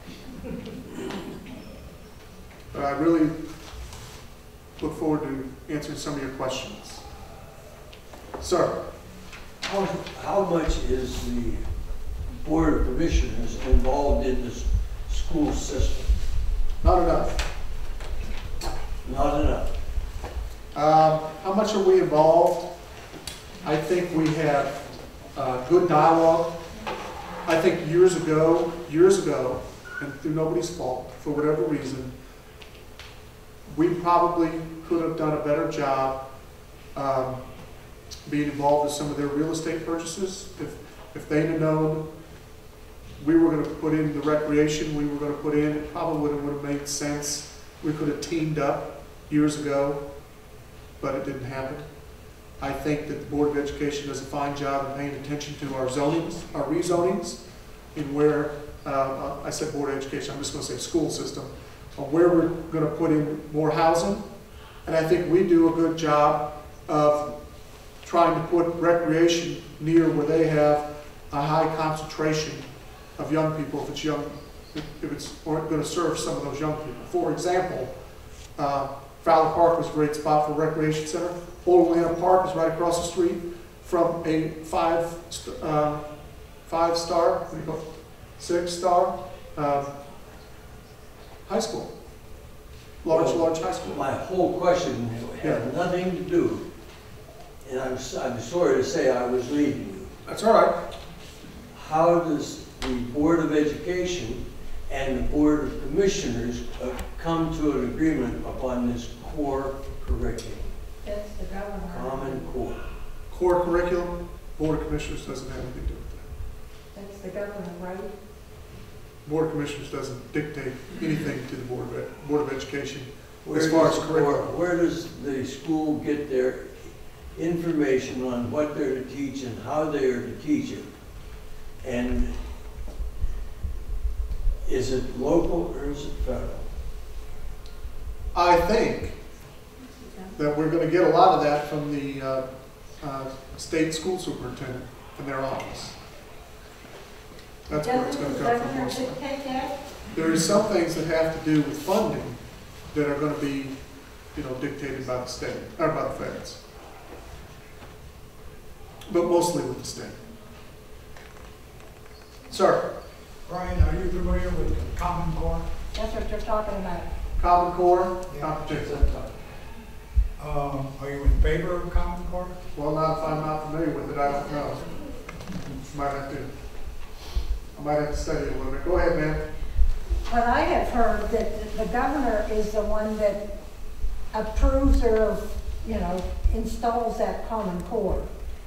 But I really look forward to answering some of your questions. Sir? How, how much is the Board of Commissioners involved in this school system? Not enough. Not enough. Um, how much are we involved? I think we have uh, good dialogue. I think years ago, years ago, and through nobody's fault, for whatever reason, we probably could have done a better job um, being involved with some of their real estate purchases. If, if they'd have known we were going to put in the recreation we were going to put in, it probably would have, would have made sense. We could have teamed up years ago, but it didn't happen. I think that the Board of Education does a fine job of paying attention to our zonings, our rezonings, in where, uh, I said Board of Education, I'm just going to say school system, on where we're going to put in more housing. And I think we do a good job of trying to put recreation near where they have a high concentration of young people, if it's young, if it's going to serve some of those young people. For example, uh, Fowler Park was a great spot for a recreation center. Old Atlanta Park is right across the street from a five, uh, five star, what do you call it? Six star uh, high school. large, Well, large high school. My whole question had Yeah. nothing to do, and I'm, s- I'm sorry to say I was leading you. That's all right. How does the Board of Education and the Board of Commissioners uh, come to an agreement upon this core curriculum, That's the governor. Common Core? Core curriculum, Board of Commissioners doesn't have anything to do with that. That's the governor, right? Board of Commissioners doesn't dictate anything to the Board of, Ed- Board of Education Where as far does as the curriculum. core- Where does the school get their information on what they're to teach and how they are to teach it? And is it local or is it federal? I think that we're going to get a lot of that from the uh, uh, state school superintendent in their office. That's where it's going to come from. Doesn't the mostly. governor dictate that? There is some things that have to do with funding that are going to be, you know, dictated by the state, or by the feds. But mostly with the state. Sir, Brian, are you familiar with Common Core? That's what you're talking about. Common Core, Yeah. not particularly. Um, are you in favor of Common Core? Well, not if I'm not familiar with it, I don't know. Might have to, I might have to study it a little bit. Go ahead, ma'am. But I have heard that the governor is the one that approves or, you know, installs that Common Core.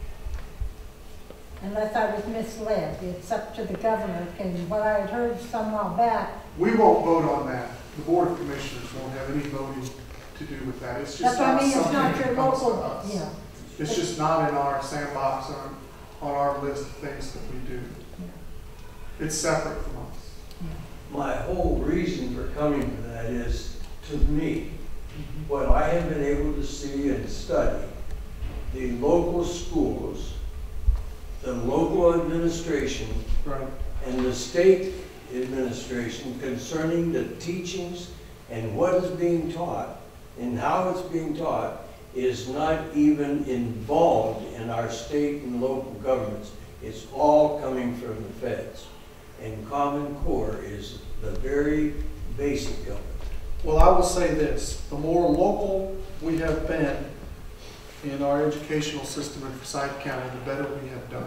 Unless I was misled, it's up to the governor, and what I had heard some while back, We won't vote on that. The Board of Commissioners won't have any voting to do with that. It's that's just what I not mean, it's something not that your comes to local, us. you know. It's just not in our sandbox on, on our list of things that we do. It's separate from us. My whole reason for coming to that is, to me, what I have been able to see and study, the local schools, the local administration, Right. and the state administration concerning the teachings and what is being taught and how it's being taught is not even involved in our state and local governments. It's all coming from the feds. And Common Core is the very basic of it. Well, I will say this, the more local we have been in our educational system in Forsyth County, the better we have done.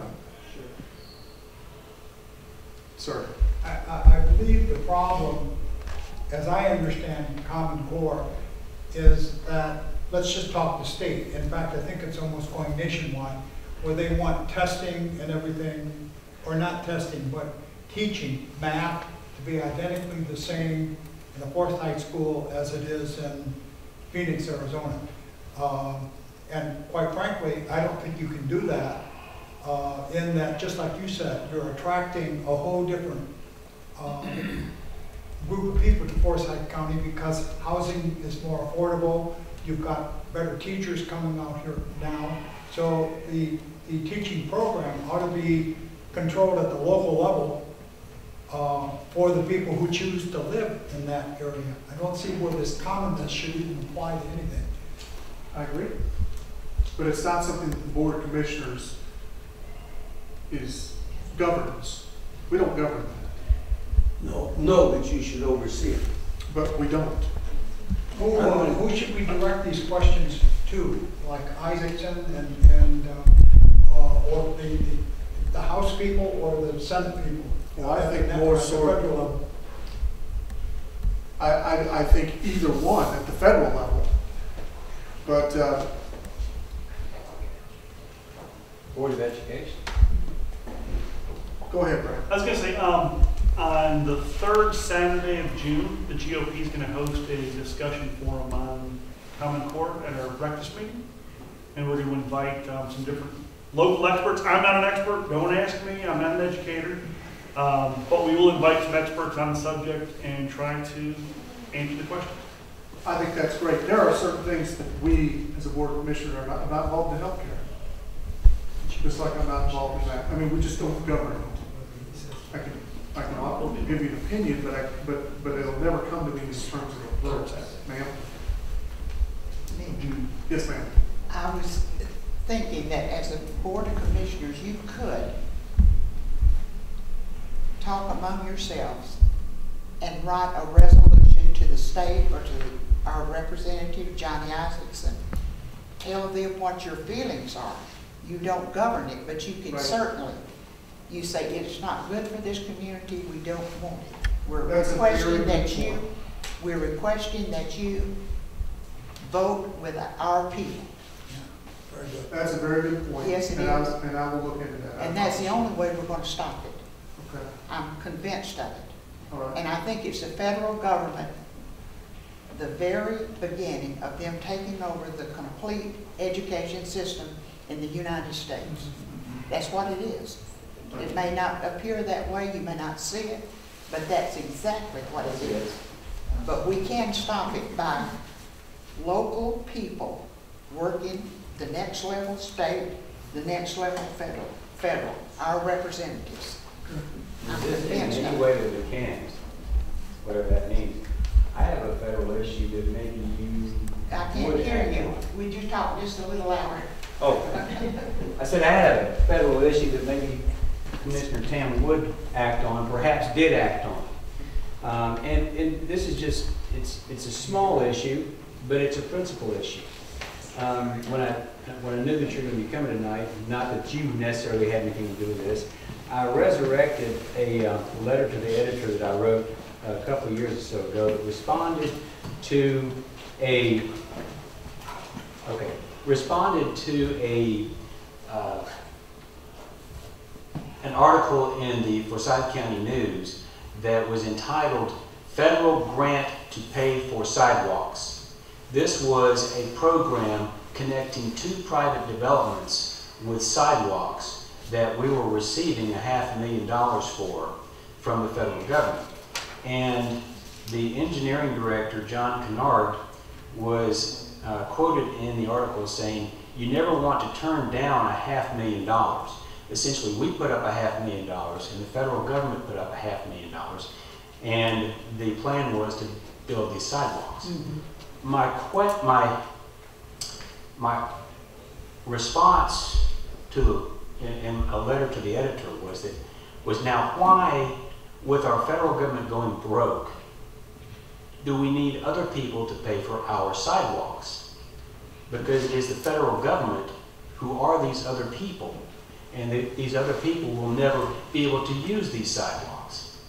Sir. I, I, I believe the problem, as I understand Common Core, is that, let's just talk the state. In fact, I think it's almost going nationwide, where they want testing and everything, or not testing, but teaching math to be identically the same in the Forsyth school as it is in Phoenix, Arizona. Um, and quite frankly, I don't think you can do that uh, in that, just like you said, you're attracting a whole different um, group of people to Forsyth County because housing is more affordable. You've got better teachers coming out here now. So the, the teaching program ought to be controlled at the local level uh, for the people who choose to live in that area. I don't see where this commonness should even apply to anything. I agree. But it's not something that the Board of Commissioners is governs. We don't govern that. No, no, but you should oversee it. But we don't. Who, uh, who should we direct these questions to? Like Isaacson and, and uh, uh, or the, the, the House people or the Senate people? Well, I think At the- more at the so- federal level. I, I, I think either one at the federal level. But uh, Board of Education. go ahead, Brad. I was gonna say, um, on the third Saturday of June, the G O P is gonna host a discussion forum on Common Core at our breakfast meeting. And we're gonna invite, um, some different local experts. I'm not an expert, don't ask me, I'm not an educator. Um, but we will invite some experts on the subject and try to answer the questions. I think that's great. There are certain things that we, as a Board of Commissioners, are not, not involved in healthcare. Just like I'm not involved in that. I mean, we just don't govern it. I can, I can I'll give you an opinion, but I, but, but it'll never come to me in terms of a vote. Ma'am? Me. Yes, ma'am. I was thinking that as a Board of Commissioners, you could talk among yourselves and write a resolution to the state or to our representative, Johnny Isaacson, tell them what your feelings are. You don't govern it, but you can Right. certainly, you say it's not good for this community, we don't want it. We're That's a requesting very that good you, point. we're requesting that you vote with our people. Very good. That's a very good point. Yes, it and I- is. And I will look into that. And that's the only way we're gonna stop it. Okay, I'm convinced of it. all right. And I think it's the federal government, the very beginning of them taking over the complete education system in the United States. That's what it is. It may not appear that way, you may not see it, but that's exactly what it is. But we can stop it by local people working the next level state, the next level federal, federal, our representatives. I'm Resist in convinced any of way it. that we can, whatever that means. I have a federal issue that maybe you I can't would hear act you. on. Would you talk just a little louder? Oh, I said I have a federal issue that maybe Commissioner Tam would act on, perhaps did act on. Um, and, and this is just, it's, it's a small issue, but it's a principal issue. Um, when I, when I knew that you were going to be coming tonight, not that you necessarily had anything to do with this, I resurrected a uh, letter to the editor that I wrote a couple of years or so ago that responded to a, okay, responded to a, uh, an article in the Forsyth County News that was entitled, Federal Grant to Pay for Sidewalks. This was a program connecting two private developments with sidewalks that we were receiving a half a million dollars for from the federal government. And the engineering director, John Kennard, was uh, quoted in the article saying, you never want to turn down a half million dollars. Essentially, we put up a half million dollars and the federal government put up a half million dollars. And the plan was to build these sidewalks. Mm-hmm. My, que my, my response to the, in, in a letter to the editor was that, was now why, with our federal government going broke, do we need other people to pay for our sidewalks? Because it is the federal government who are these other people, and the, these other people will never be able to use these sidewalks.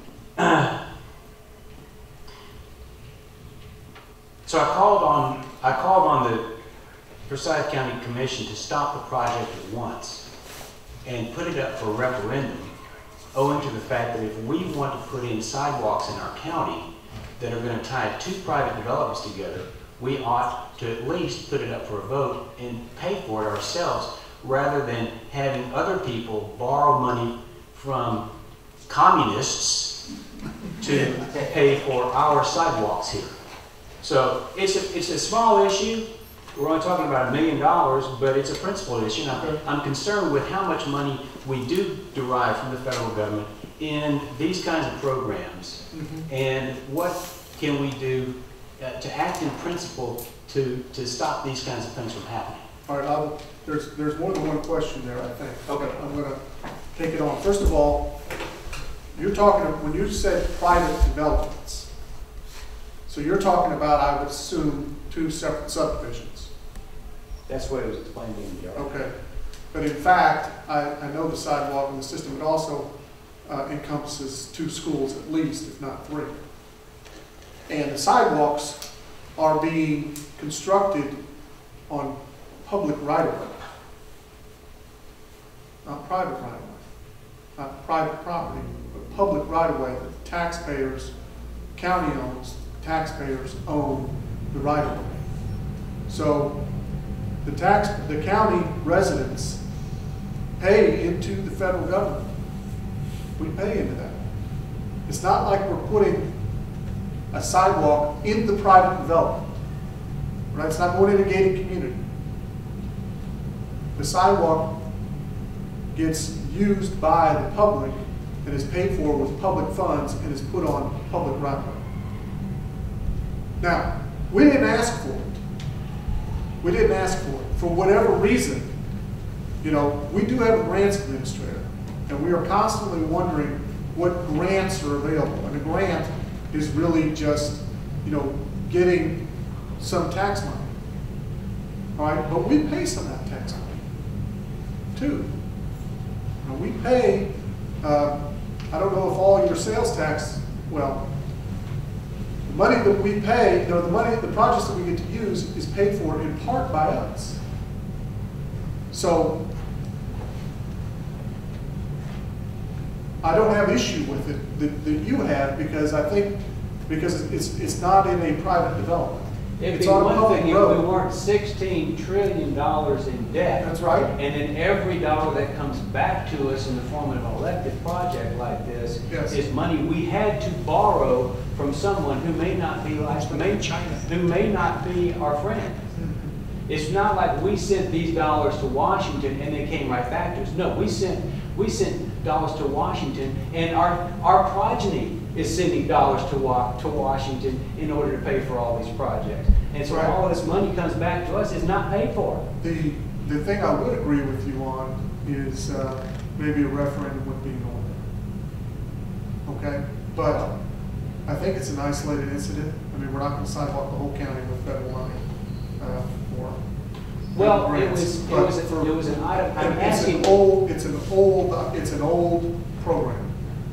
So I called on I called on the Forsyth County Commission to stop the project at once and put it up for a referendum, owing to the fact that if we want to put in sidewalks in our county that are going to tie two private developments together, we ought to at least put it up for a vote and pay for it ourselves, rather than having other people borrow money from communists to pay for our sidewalks here. So it's a, it's a small issue. We're only talking about a million dollars, but it's a principal issue. And I'm, I'm concerned with how much money we do derive from the federal government in these kinds of programs, mm-hmm. and what can we do uh, to act in principle to, to stop these kinds of things from happening. All right, I'll, there's, there's more than one question there, I think. Okay. I'm going to take it on. First of all, you're talking, when you said private developments, so you're talking about, I would assume, two separate subdivisions. That's what it was explained in the article. Okay. But in fact, I, I know the sidewalk in the system, it also uh, encompasses two schools at least, if not three. And the sidewalks are being constructed on public right-of-way, not private right-of-way, not private property, but public right-of-way that the taxpayers, county owns, taxpayers own the right-of-way. So the tax, the county residents pay into the federal government. We pay into that. It's not like we're putting a sidewalk in the private development, right? It's not going in a gated community. The sidewalk gets used by the public and is paid for with public funds and is put on public right-of-way. Now, we didn't ask for it. We didn't ask for it. For whatever reason, you know, we do have a grants administrator, and we are constantly wondering what grants are available. And a grant is really just, you know, getting some tax money. All right, but we pay some of that tax money too. Now, we pay, uh, I don't know if all your sales tax, well, the money that we pay, you know, the money, the projects that we get to use is paid for in part by us. So, I don't have issue with it that, that you have, because I think, because it's, it's not in a private development. It'd It's be on a one public thing if road. we weren't sixteen trillion dollars in debt. That's right. And then every dollar that comes back to us in the form of an elected project like this Yes. is money we had to borrow from someone who may not be like, may, who may not be our friend. It's not like we sent these dollars to Washington and they came right back to us. No, we sent, we sent dollars to Washington, and our, our progeny is sending dollars to, wa to Washington in order to pay for all these projects. And so Right. all this money comes back to us, is not paid for. The, the thing I would agree with you on is uh, maybe a referendum would be in order. Okay? But I think it's an isolated incident. I mean, we're not going to sidewalk the whole county with federal money uh, for Well, it grants, was, it but was, for- it was an item, I'm It's an asking. old, it's an old, it's an old program.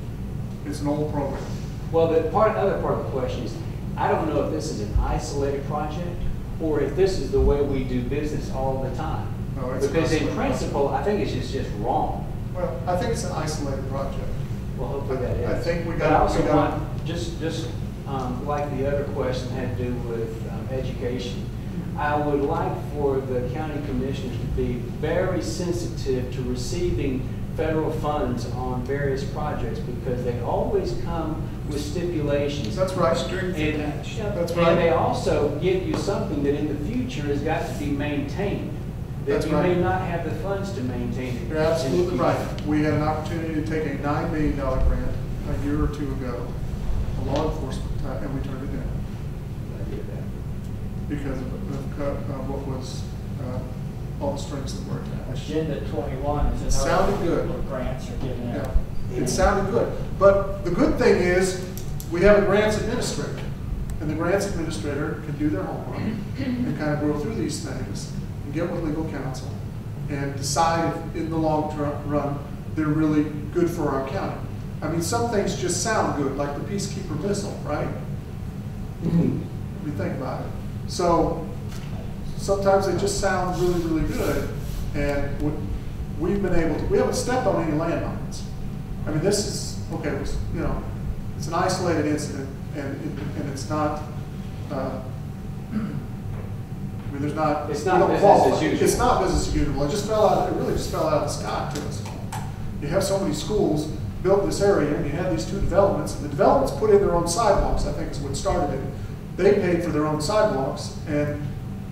It's an old program. Well, the part, other part of the question is, I don't know if this is an isolated project or if this is the way we do business all the time. No, it's an Because in isolated principle, I think it's just, just wrong. Well, I think it's an isolated project. Well, hopefully that is. I think we But got- I also we got- want, just, just um, like the other question had to do with um, education, I would like for the county commissioners to be very sensitive to receiving federal funds on various projects, because they always come with stipulations. That's right. Strings And, attached. That's and right. they also give you something that in the future has got to be maintained. That That's you right. may not have the funds to maintain it. You're absolutely right. We had an opportunity to take a nine million dollar grant a year or two ago, a law enforcement, uh, and we turned it down I get that. because of, of, of what was, uh, all the strings that were attached. Agenda twenty-one is another. Sounded good. where grants are given Yeah, out. it sounded good. But the good thing is, we have a grants administrator. And the grants administrator can do their homework and kind of go through these things and get with legal counsel and decide if in the long ter- run they're really good for our county. I mean, some things just sound good, like the Peacekeeper missile, right? Mm-hmm. If you think about it. So sometimes they just sound really, really good. And we- we've been able to, we haven't stepped on any landmines. I mean, this is, okay, it was, you know, it's an isolated incident, and, it, and it's not, uh, I mean, there's not, It's we not don't business qualify. as usual. It's not business as usual. It just fell out, it really just fell out of the sky to us. You have so many schools built in this area, and you have these two developments, and the developments put in their own sidewalks, I think is what started it. They paid for their own sidewalks, and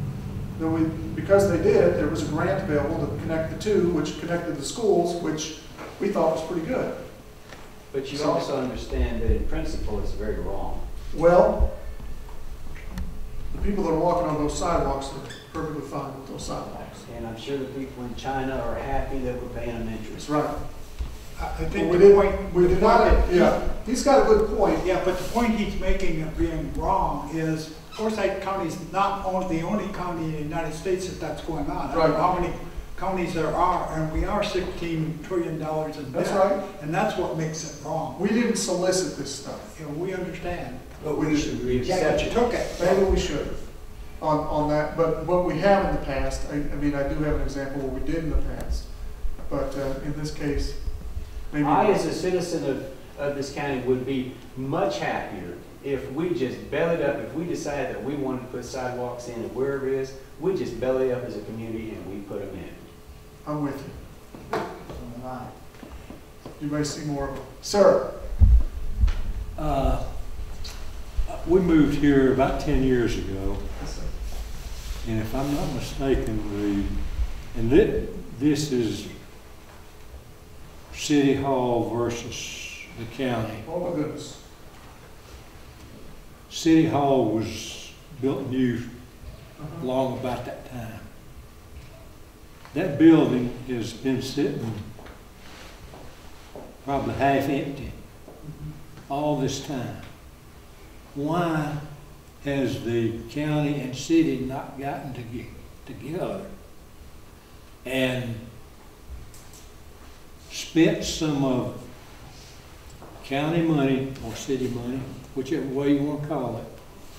then we, because they did, there was a grant available to connect the two, which connected the schools, which we thought was pretty good. But you So- also understand that in principle, it's very wrong. Well, the people that are walking on those sidewalks are perfectly fine with those sidewalks. And I'm sure the people in China are happy that we're paying them That's interest. right. I I But think we the did, point, we the did point not, that- yeah, he's got a good point. Yeah, but the point he's making of being wrong is Forsyth County is not only the only county in the United States that that's going on. I don't know Right. how many counties there are, and we are sixteen trillion dollars in debt. That's right. And that's what makes it wrong. We didn't solicit this stuff. You know, we understand, But we should. We yeah, accept but you it. took it. Maybe we should have on, on that, but what we have in the past, I, I mean, I do have an example where we did in the past, but uh, in this case, maybe. I, as a citizen of, of this county, would be much happier if we just bellied up, if we decide that we wanted to put sidewalks in and wherever it is, we just belly up as a community and we put them in. I'm with you. You may see more of them. Sir? Uh, we moved here about ten years ago, and if I'm not mistaken, the, and thi- this is City Hall versus the county. Oh my goodness. City Hall was built new Uh-huh. long about that time. That building has been sitting probably half empty all this time. Why has the county and city not gotten to get together and spent some of county money or city money, whichever way you want to call it,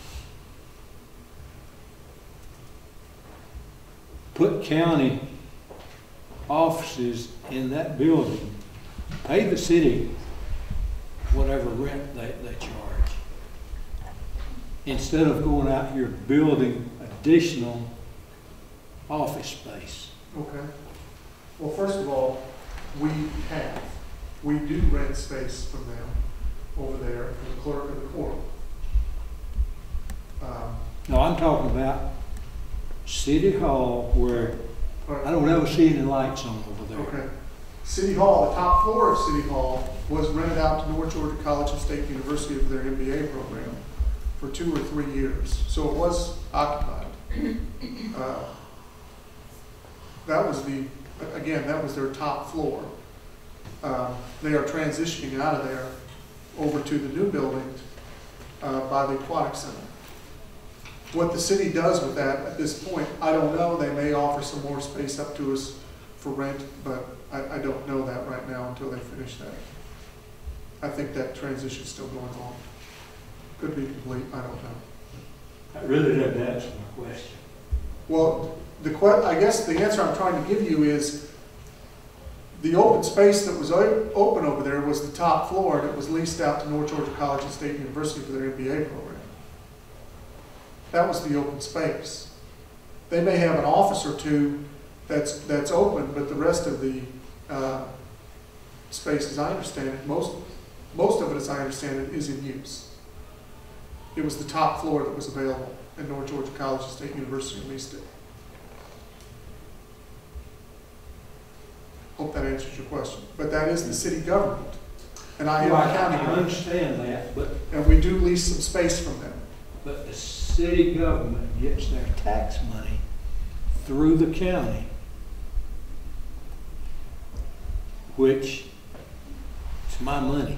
put county offices in that building, pay the city whatever rent they, they charge, instead of going out here building additional office space. Okay. Well, first of all, we have, we do rent space from them over there for the clerk of the court. Um, No, I'm talking about City Hall where I don't ever see any lights on over there. Okay. City Hall, the top floor of City Hall was rented out to North Georgia College and State University for their M B A program for two or three years. So it was occupied. Uh, that was the, again, that was their top floor. Um, they are transitioning out of there over to the new building uh, by the Aquatic Center. What the city does with that at this point, I don't know. They may offer some more space up to us for rent, but I, I don't know that right now until they finish that. I think that transition's still going on. Could be complete, I don't know. That really doesn't answer my question. Well, the que I guess the answer I'm trying to give you is the open space that was open over there was the top floor, and it was leased out to North Georgia College and State University for their M B A program. That was the open space. They may have an office or two that's that's open, but the rest of the uh, space, as I understand it, most most of it, as I understand it, is in use. It was the top floor that was available, and North Georgia College and State University leased it. Hope that answers your question. But that is the city government, and I am Well, the county I government, understand that, but and we do lease some space from them. but the city government gets their tax money through the county, which is my money.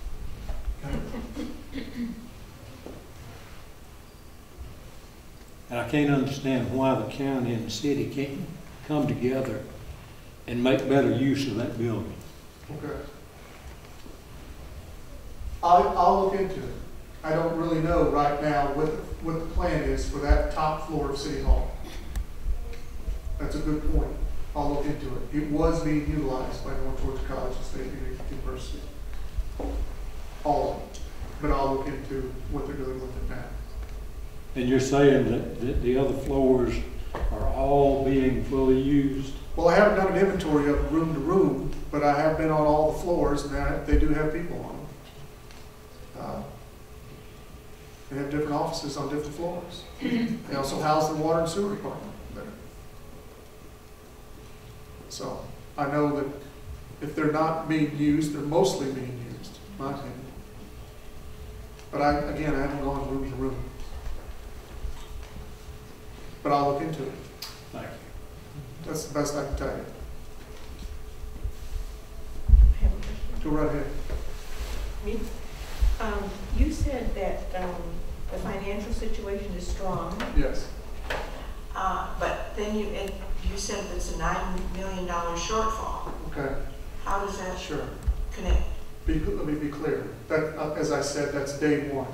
And I can't understand why the county and the city can't come together and make better use of that building. Okay. I'll, I'll look into it. I don't really know right now what, what the plan is for that top floor of City Hall. That's a good point. I'll look into it. It was being utilized by North Georgia College and State University. All of it. But I'll look into what they're doing with it now. And you're saying that, that the other floors are all being fully used? Well, I haven't done an inventory of room to room, but I have been on all the floors, and I, they do have people on them. Uh, they have different offices on different floors. They also house the water and sewer department there. So I know that if they're not being used, they're mostly being used, in my opinion. But I, again, I haven't gone room to room. But I'll look into it. Thank you. That's the best I can tell you. I have a question. Go right ahead. Me? Um, you said that um, the financial situation is strong, Yes. uh, but then you and you said it's a nine million dollar shortfall. Okay. How does that Sure. connect? Be, let me be clear. That, uh, as I said, that's day one.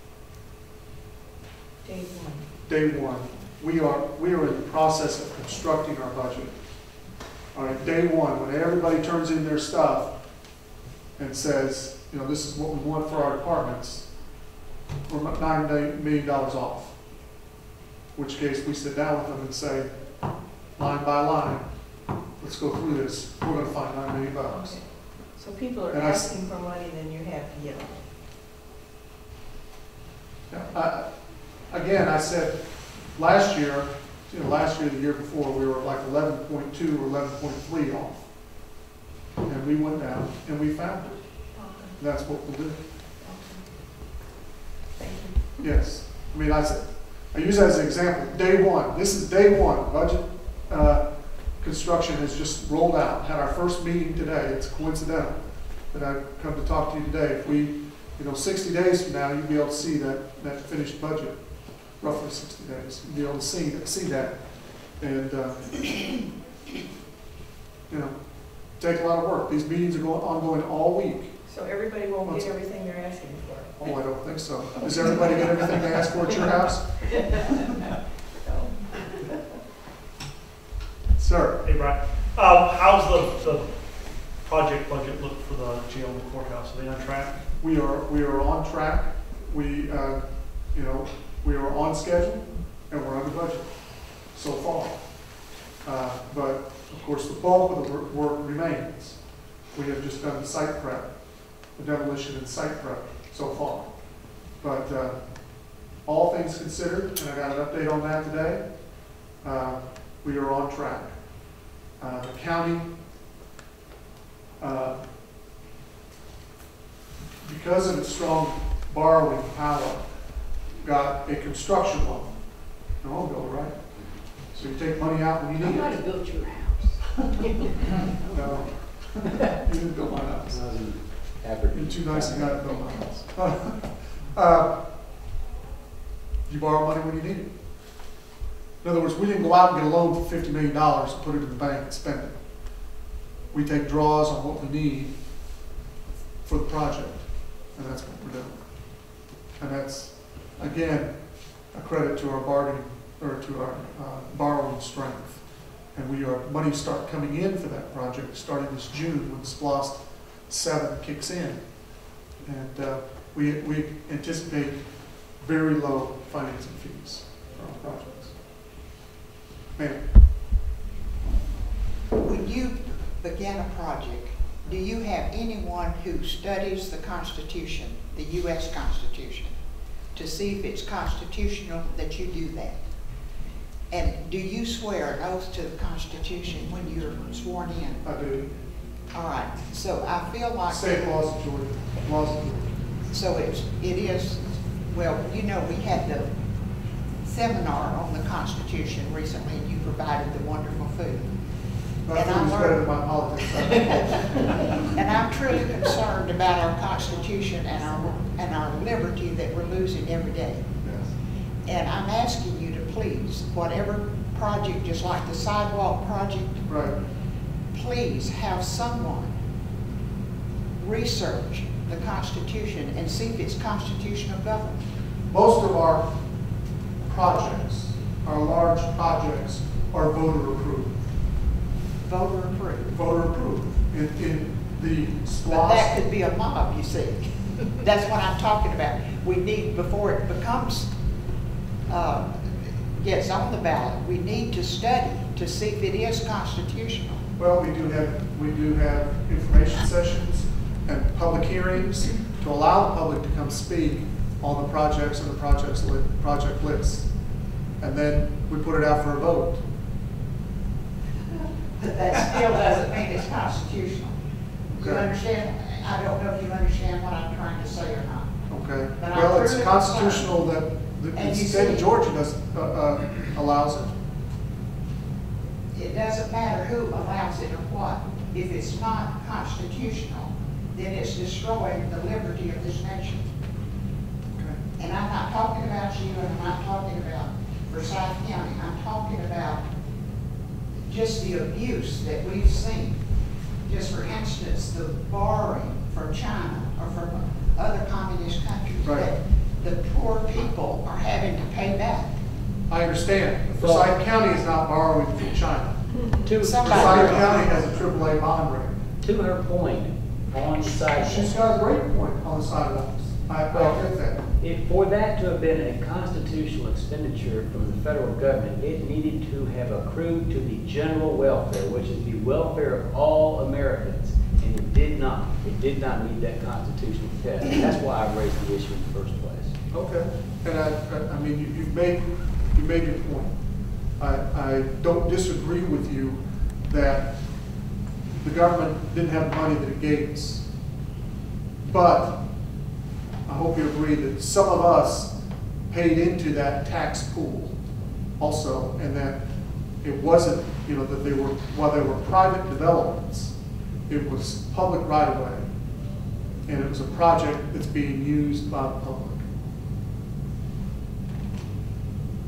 Day one. Day one. We are we are in the process of constructing our budget. All right. Day one, when everybody turns in their stuff and says, you know, this is what we want for our departments, we're nine million dollars off. In which case we sit down with them and say, line by line, let's go through this. We're going to find nine million bucks. Okay. So people are And I s- asking for money, then you have to give them. Yeah, I, again, I said last year, you know, last year, the year before, we were like eleven point two or eleven point three off. And we went down and we found it. Okay. That's what we'll do. Okay. Thank you. Yes. I mean, I said, I use that as an example. Day one. This is day one. Budget uh, construction has just rolled out. Had our first meeting today. It's coincidental that I've come to talk to you today. If we, you know, sixty days from now, you'll be able to see that, that finished budget roughly sixty days, be able to see, see that. And, uh, you know, take a lot of work. These meetings are going, ongoing all week. So everybody won't What's- get everything they're asking for? Oh, I don't think so. Does everybody get everything they ask for at your house? Sir? Hey, Brian. Uh, how's the, the project budget look for the jail and the courthouse? Are they on track? We are, we are on track. We, uh, you know, we are on schedule and we're under budget so far. Uh, but of course, the bulk of the wor- work remains. We have just done the site prep, the demolition and site prep so far. But uh, all things considered, and I got an update on that today, uh, we are on track. Uh, the county, uh, because of its strong borrowing power, got a construction loan. No home builder, right? So you take money out when you need it. I might have built your house. No, you didn't build my house. You're too nice a guy to build my house. uh, you borrow money when you need it. In other words, we didn't go out and get a loan for fifty million dollars and put it in the bank and spend it. We take draws on what we need for the project, and that's what we're doing. And that's, again, a credit to our bargaining, or to our uh, borrowing strength. And we are, money start coming in for that project starting this June when SPLOST seven kicks in. And uh, we, we anticipate very low financing fees for our projects. Ma'am? When you begin a project, do you have anyone who studies the Constitution, the U S Constitution, to see if it's constitutional that you do that? And do you swear an oath to the Constitution when you're sworn in? I do. All right, so I feel like... State laws of Georgia. Laws of Georgia. So it's, it is, well, you know, we had the seminar on the Constitution recently, and you provided the wonderful food. My And food is I better learned- than my politics. And I'm truly concerned about our Constitution and our, and our liberty that we're losing every day. Yes. And I'm asking you to please, whatever project, just like the sidewalk project, Right. please have someone research the Constitution and see if it's constitutional government. Most of our projects, our large projects, are voter approved. Voter approved. Voter approved. In, in the But that SPLOST, could be a mob, you see. That's what I'm talking about. We need, before it becomes, uh, gets on the ballot, we need to study to see if it is constitutional. well, we do have, we do have information sessions and public hearings to allow the public to come speak on the projects and the projects li project lists. And then we put it out for a vote. But that still doesn't mean it's constitutional. Do you Okay. understand? I don't know if you understand what I'm trying to say or not. Okay. But I'm Well, it's really constitutional that the, And the you state of see- Georgia does, uh, uh, allows it. It doesn't matter who allows it or what. If it's not constitutional, then it's destroying the liberty of this nation. Okay. And I'm not talking about you, and I'm not talking about Forsyth County. I'm talking about just the abuse that we've seen. Just for instance, the borrowing from China or from other communist countries Right. that the poor people are having to pay back. I understand. Forsyth County is not borrowing from China. To, Somebody- Forsyth County has a triple A bond rating. to her point, on site. She's got a great point on the sidewalks. I, I get that. If, for that to have been a constitutional expenditure from the federal government, it needed to have accrued to the general welfare, which is the welfare of all Americans, and it did not. It did not meet that constitutional test. That's why I raised the issue in the first place. Okay. And I, I, I mean, you, you've made, you made your point. I, I don't disagree with you that the government didn't have the money that it gave us. But I hope you agree that some of us paid into that tax pool also, and that it wasn't, you know, that they were, while they were private developments, it was public right of way. And it was a project that's being used by the public.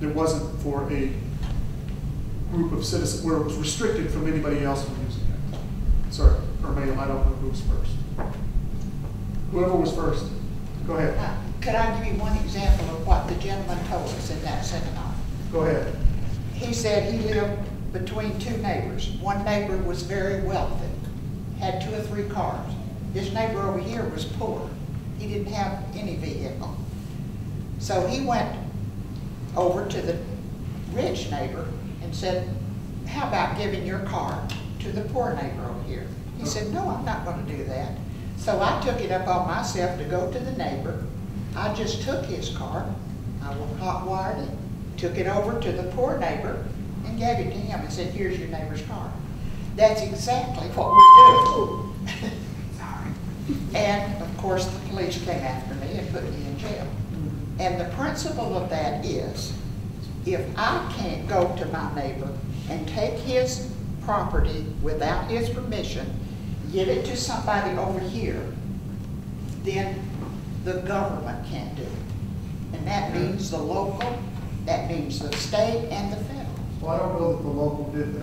it wasn't for a group of citizens, where it was restricted from anybody else from using it. Sorry, or ma'am, I don't know who was first. Whoever was first, go ahead. Now, could I give you one example of what the gentleman told us in that seminar? Go ahead. He said he lived between two neighbors. One neighbor was very wealthy, had two or three cars. This neighbor over here was poor. He didn't have any vehicle. So he went over to the rich neighbor and said, how about giving your car to the poor neighbor over here? He said, no, I'm not going to do that. So I took it up on myself to go to the neighbor. I just took his car, I hot-wired it, took it over to the poor neighbor, and gave it to him and said, here's your neighbor's car. That's exactly what we're doing. Sorry. And of course the police came after me and put me in jail. And the principle of that is, if I can't go to my neighbor and take his property without his permission, give it to somebody over here, then the government can't do it. And that means the local, that means the state and the federal. Well, I don't know that the local did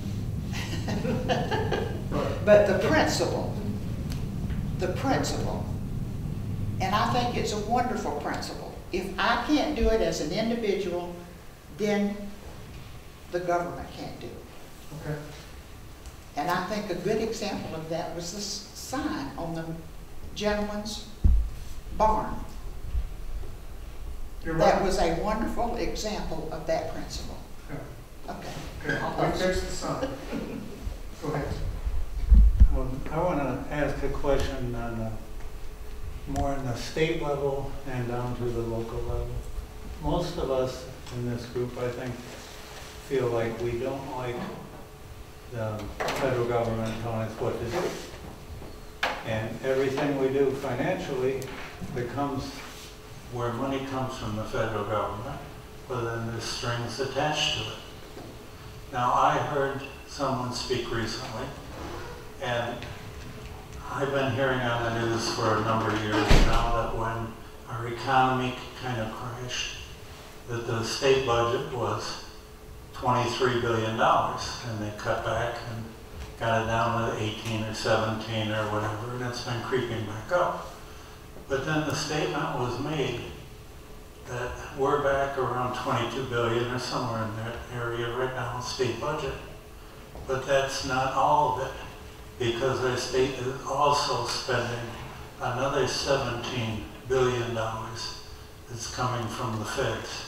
that. But the principle, the principle, and I think it's a wonderful principle. If I can't do it as an individual, then the government can't do it. Okay. And I think a good example of that was the sign on the gentleman's barn. You're right. That was a wonderful example of that principle. Okay. Okay. Okay. We fixed the sign. Go ahead. Um, I want to ask a question on uh, more on the state level and down to the local level. Most of us in this group, I think, feel like we don't like the federal government telling us what to do. And everything we do financially becomes where money comes from the federal government, but then there's strings attached to it. Now, I heard someone speak recently, and I've been hearing on the news for a number of years now that when our economy kind of crashed, that the state budget was twenty-three billion dollars, and they cut back and got it down to eighteen or seventeen or whatever, and it's been creeping back up. But then the statement was made that we're back around twenty-two billion dollars or somewhere in that area right now in state budget. But that's not all of it, because our state is also spending another seventeen billion dollars that's coming from the feds.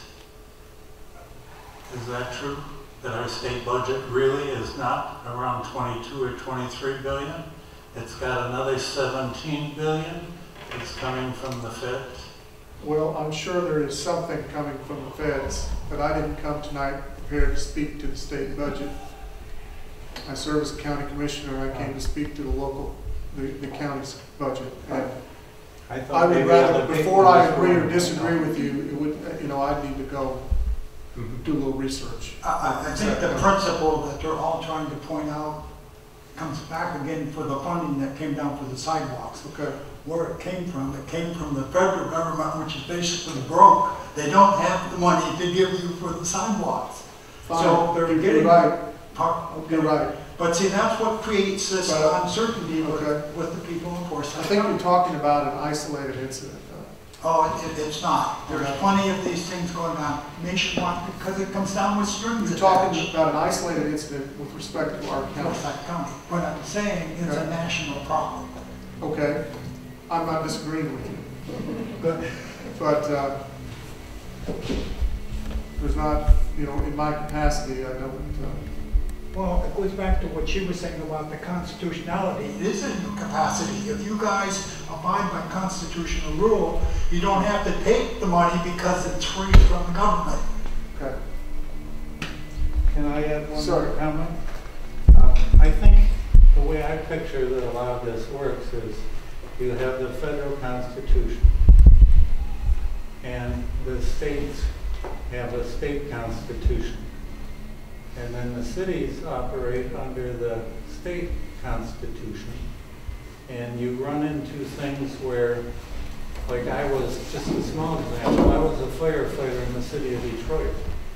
Is that true? That our state budget really is not around twenty-two or twenty-three billion? It's got another seventeen billion that's coming from the feds? Well, I'm sure there is something coming from the feds, but I didn't come tonight prepared to speak to the state budget. I serve as a county commissioner. I came to speak to the local, the, the county's budget. And I, I, thought would maybe rather, other before people I just agree or weren't. disagree with you, it would, you know, I'd need to go Mhm. do a little research. I, I think the principle that they're all trying to point out comes back again for the funding that came down for the sidewalks. Okay. Where it came from, it came from the federal government, which is basically broke. They don't have the money to give you for the sidewalks. Fine. So they're You're getting right. part, okay. You're right. But see, that's what creates this But- uncertainty with, okay. with the people in Forsyth. I think you're talking about an isolated incident, though. Oh, it, it's not. There's Okay. plenty of these things going on nationwide because it comes down with strings. You're attached. talking about an isolated incident with respect to our county. Forsyth County. What I'm saying is a Okay. national problem. Okay, I'm not disagreeing with you. Good. But uh, there's not, you know, in my capacity, I don't. Uh, Well, it goes back to what she was saying about the constitutionality. It is in your capacity. If you guys abide by constitutional rule, you don't have to take the money because it's free from the government. okay. Can I add one Sorry. more comment? Um, I think the way I picture that a lot of this works is you have the federal constitution and the states have a state constitution. And then the cities operate under the state constitution. And you run into things where, like I was, just a small example, I was a firefighter in the city of Detroit.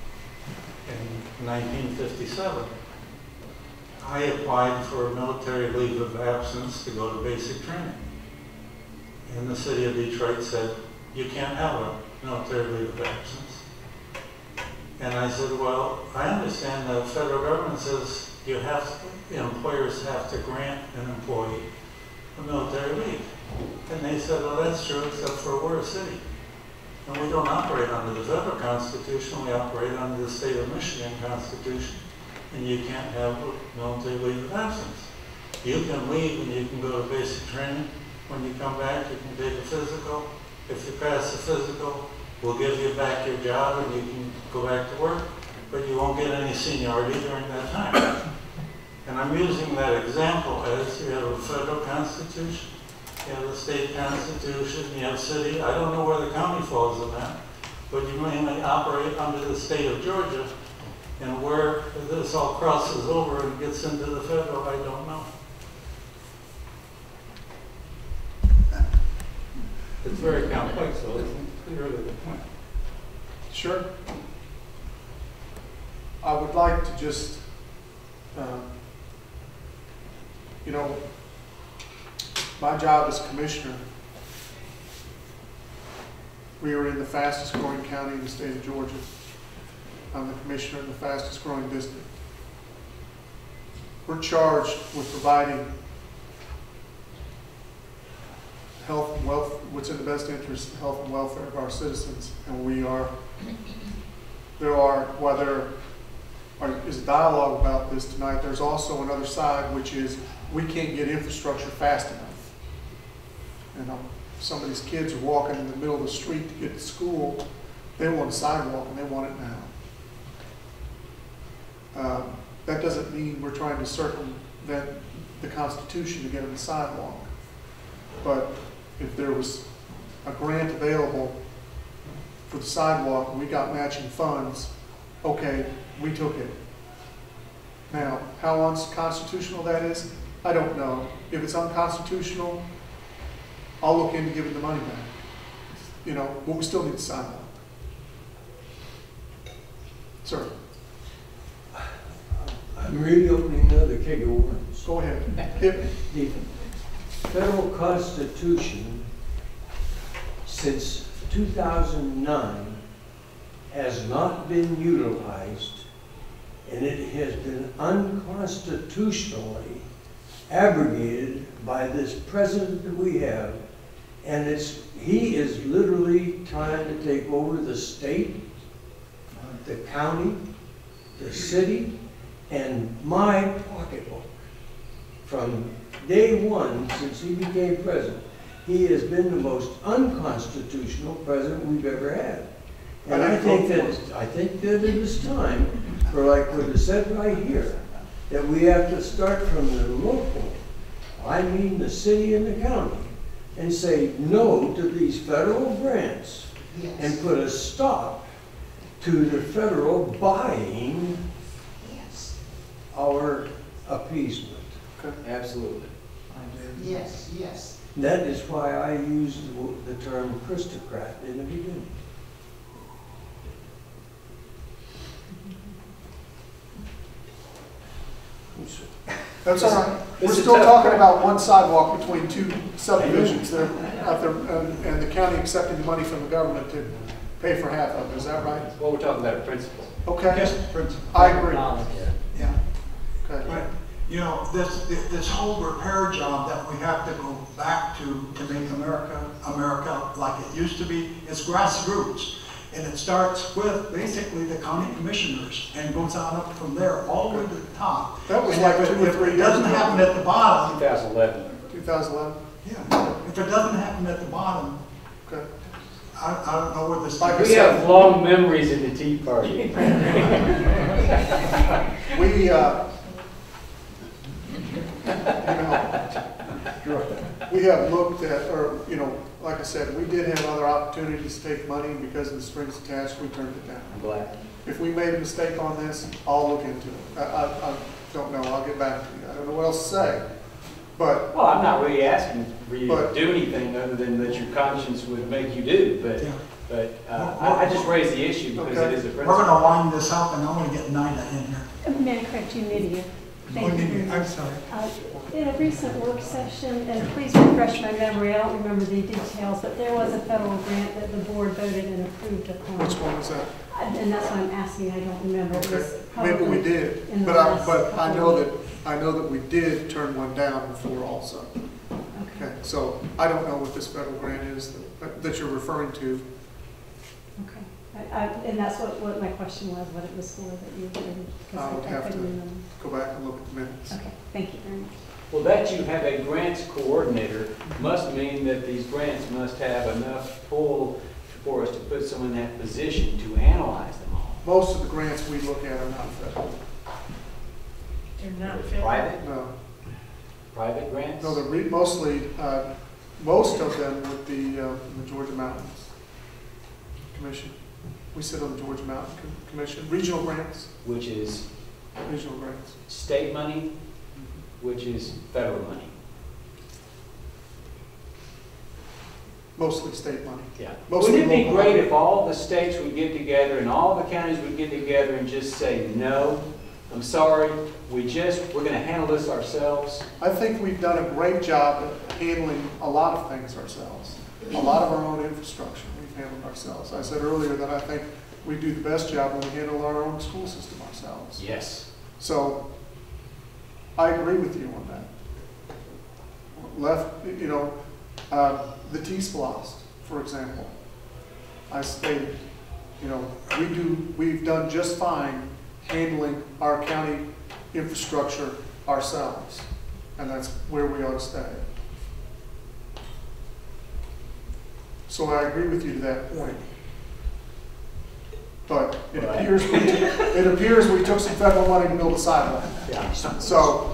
in nineteen fifty-seven, I applied for a military leave of absence to go to basic training. And the city of Detroit said, you can't have a military leave of absence. And I said, well, I understand the federal government says you have to, employers have to grant an employee a military leave. And they said, well, that's true, except for we're a city. And we don't operate under the federal constitution, we operate under the state of Michigan constitution. And you can't have a military leave of absence. You can leave and you can go to basic training. When you come back, you can take a physical. If you pass the physical, we'll give you back your job and you can go back to work, but you won't get any seniority during that time. And I'm using that example as you have a federal constitution, you have a state constitution, you have city. I don't know where the county falls in that, but you mainly operate under the state of Georgia. And where this all crosses over and gets into the federal, I don't know. It's very complex, so it's clearly the point. Sure. I would like to just, uh, you know, my job as commissioner, we are in the fastest growing county in the state of Georgia. I'm the commissioner in the fastest growing district. We're charged with providing health and wealth, what's in the best interest of health and welfare of our citizens. And we are, there are, while there are, is a dialogue about this tonight, there's also another side, which is we can't get infrastructure fast enough. You know, some of these kids are walking in the middle of the street to get to school. They want a sidewalk and they want it now. Um, that doesn't mean we're trying to circumvent the Constitution to get them a sidewalk. But if there was a grant available for the sidewalk and we got matching funds, okay, we took it. Now, how unconstitutional that is, I don't know. If it's unconstitutional, I'll look into giving the money back. You know, but we still need the sidewalk. Sir. I'm really opening another keg of worms. Go ahead. Hit me. The federal constitution since two thousand nine has not been utilized, and it has been unconstitutionally abrogated by this president that we have. And it's, he is literally trying to take over the state, the county, the city, and my pocketbook. From day one, since he became president, he has been the most unconstitutional president we've ever had. And I think that I think that it is time for, like what is said right here, that we have to start from the local, I mean the city and the county, and say no to these federal grants, yes, and put a stop to the federal buying, yes, our appeasement. Okay. Absolutely. Yes, yes. That is why I used the, the term aristocrat in the beginning. That's all right. We're still talking about one sidewalk between two subdivisions there, out there, and, and the county accepting the money from the government to pay for half of it. Is that right? Well, we're talking about a principle. Okay. Yes, principle. I agree. Yeah. Yeah. Okay. But, you know, this, this whole repair job that we have to go back to to make America, America like it used to be, is grassroots. And it starts with basically the county commissioners and goes on up from there all the way to the top. That was And like if two it, or if three it years doesn't ago. happen at the bottom, twenty eleven. two thousand eleven? yeah, if it doesn't happen at the bottom, Okay. I, I don't know where this. Like I We said- have long memories in the Tea Party. We, uh, you know, we have looked at, or, you know, like I said, we did have other opportunities to take money, and because of the strings attached, we turned it down. I'm glad. If we made a mistake on this, I'll look into it. I, I, I don't know, I'll get back to you. I don't know what else to say, but Well, I'm not really asking for you But- to do anything other than that your conscience would make you do, but But uh, I, I just raised the issue because Okay. it is a We're principle. going to wind this up, and I'm going to get Nydia in here. May I correct you, Nydia? Thank Oh, you. Nydia, I'm sorry. Uh, In a recent work session, and please refresh my memory, I don't remember the details, but there was a federal grant that the board voted and approved upon. Which one was that? And that's why I'm asking, I don't remember. It was Okay, maybe we probably did, in the but I, last but I couple know of that, I know that we did turn one down before also. Okay. Okay, so I don't know what this federal grant is that, that you're referring to. Okay. I, I, and that's what, what my question was, what it was for that you did. I would have to remember. go back and look at the minutes. Okay, thank you very much. Well, that you have a grants coordinator must mean that these grants must have enough pull for us to put someone in that position to analyze them all. Most of the grants we look at are not federal. They're not federal. Private? No, Private grants? no, they're re- mostly, uh, most of them with the, uh, the Georgia Mountains Commission. We sit on the Georgia Mountain Com- Commission. Regional grants, Which is regional grants. state money, which is federal money. Mostly state money. Yeah. Mostly Wouldn't it be local great money. if all the states would get together and all the counties would get together and just say, no, I'm sorry, we just, we're going to handle this ourselves? I think we've done a great job at handling a lot of things ourselves. A lot of our own infrastructure we've handled ourselves. I said earlier that I think we do the best job when we handle our own school system ourselves. Yes. So I agree with you on that. Left, you know, uh, the T-Splost, for example. I stated, you know, we do, we've done just fine handling our county infrastructure ourselves, and that's where we ought to stay. So I agree with you to that point. But it Right. appears we, it appears we took some federal money to build a sidewalk. Yeah. So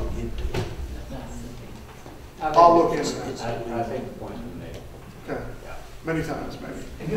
I'll look into that. I, I think the point's been made. Okay, many times maybe.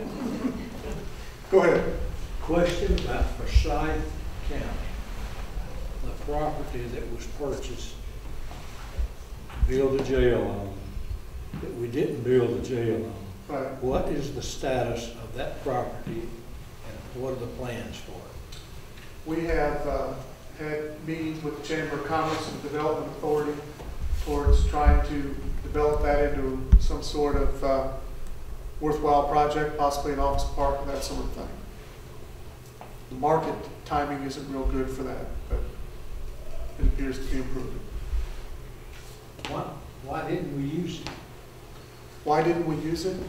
Go ahead. Question about Forsyth County, the property that was purchased to build a jail on, that we didn't build a jail on. Right. What is the status of that property and what are the plans for it? We have uh, had meetings with the Chamber of Commerce and Development Authority towards trying to develop that into some sort of uh, worthwhile project, possibly an office park and that sort of thing. The market timing isn't real good for that, but it appears to be improving. Why, why didn't we use it? Why didn't we use it?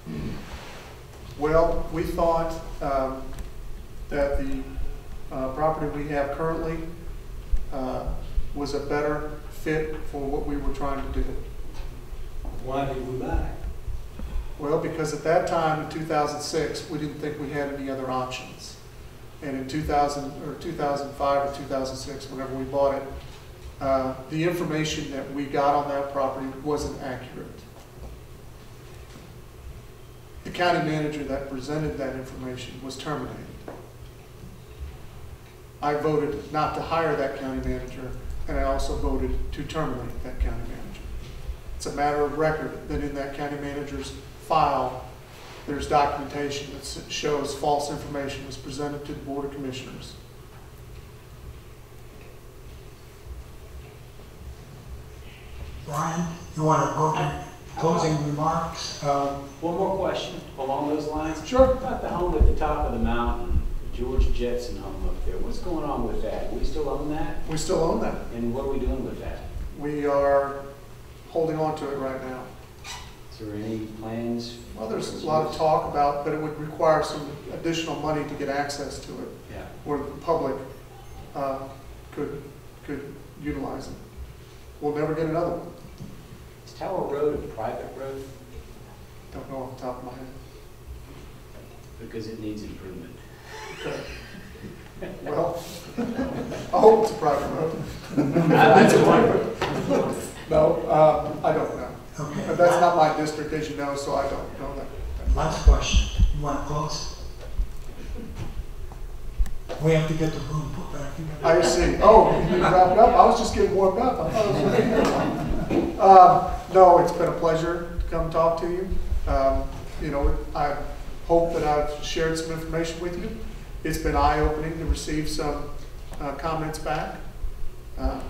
Well, we thought um, that the uh, property we have currently uh, was a better fit for what we were trying to do. Why did we buy it? Well, because at that time in two thousand six, we didn't think we had any other options. And in two thousand or two thousand five or two thousand six, whenever we bought it, uh, the information that we got on that property wasn't accurate. The county manager that presented that information was terminated. I voted not to hire that county manager, and I also voted to terminate that county manager. It's a matter of record that in that county manager's file, there's documentation that shows false information was presented to the Board of Commissioners. Brian, you want to go to closing remarks? Um, one more question along those lines. Sure. About the home at the top of the mountain, the George Jetson home up there. What's going on with that? We still own that? We still own that. And what are we doing with that? We are holding on to it right now. Is there any plans? Well, there's a lot of talk about, but it would require some additional money to get access to it, Yeah. where the public uh, could could utilize it. We'll never get another one. Is Tower Road a private road? Don't know off the top of my head. Because it needs improvement. Okay. Well, I hope it's a private road. It's a private road. No, uh, I don't know. Okay. But that's not my district, as you know, so I don't know that. Last question. You want to close? We have to get the room put back together. I see. Oh, you need to wrap it up? I was just getting warmed up. I thought it was gonna uh, No, it's been a pleasure to come talk to you. Um, you know, I hope that I've shared some information with you. It's been eye-opening to receive some uh, comments back. Uh,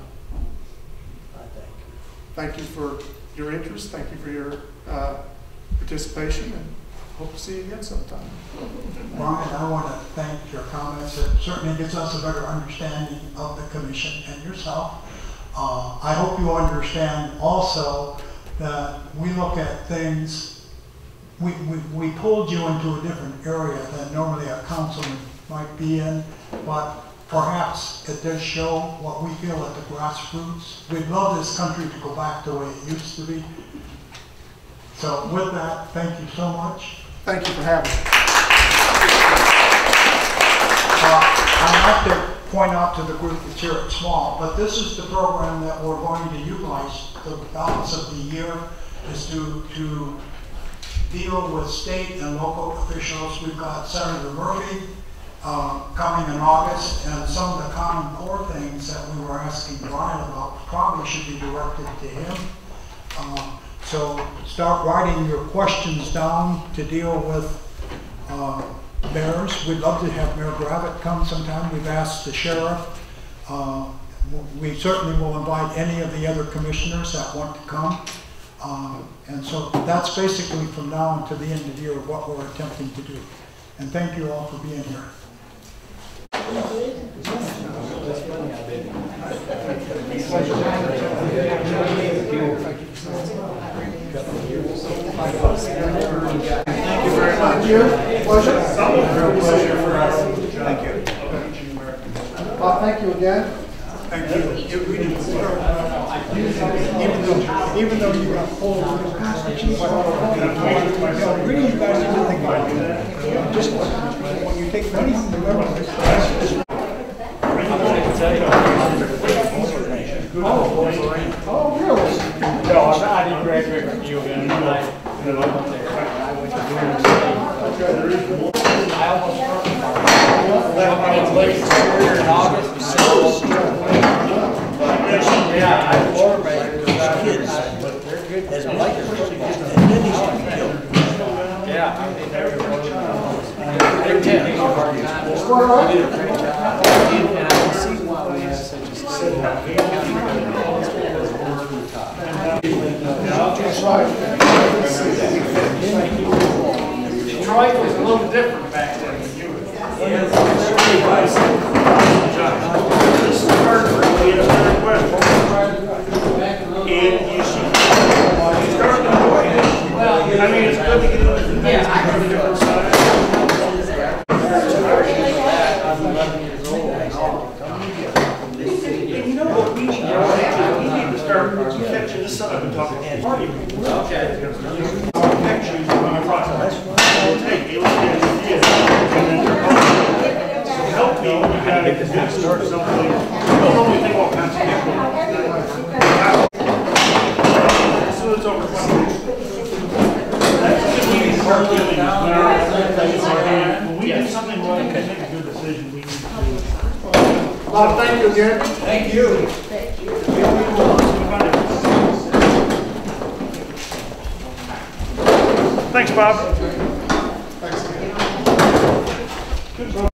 thank you for your interest. Thank you for your uh, participation, and hope to see you again sometime. Brian, I want to thank your comments. It certainly gives us a better understanding of the commission and yourself. Uh, I hope you understand also that we look at things, we, we, we pulled you into a different area than normally a councilman might be in, but perhaps it does show what we feel at the grassroots. We'd love this country to go back the way it used to be. So with that, thank you so much. Thank you for having me. Uh, I'd like to point out to the group that's here, it's small, but this is the program that we're going to utilize the balance of the year, is to, to deal with state and local officials. We've got Senator Murphy uh, coming in August, and some of the Common Core things that we were asking Brian about probably should be directed to him. Uh, so start writing your questions down to deal with uh, mayors. We'd love to have Mayor Gravitt come sometime. We've asked the sheriff. Uh, we certainly will invite any of the other commissioners that want to come. Uh, and so that's basically from now until the end of the year what we're attempting to do. And thank you all for being here. Thank you very much. Thank you. Pleasure. Pleasure for us. Thank you. Uh, thank you again. Thank you. Even though, even though you got pulled from the constitution, really you guys need to think about it. Just when you take money from the government. Oh, oh, really? no, I didn't graduate from U again. I went there. I went to I almost left my late career in August. Yeah, I floor makers. Kids, as bikers, and then he's going to be killed. Yeah, I mean, they're they're taking a hard time. They did a great job. And I can see why we have such a city. Detroit was a little different back then than you were. This is Carter. We have another question. And you should start to go ahead. Well, I mean, it's good to get into the things from the different sides. I'm eleven years old. And you know what we need to do? We need to start, we catch you this side and talk to party people. Okay. Catch you on the process. We'll take you, look at it, and then help me, you gotta do something. Don't only think all kinds of people. As soon as it's over, that's just we need to start doing now. When we do something wrong, we make a good decision, we need to do it. Bob, thank you again. Thank you. Thank you. Thanks, Bob. Thanks again. Good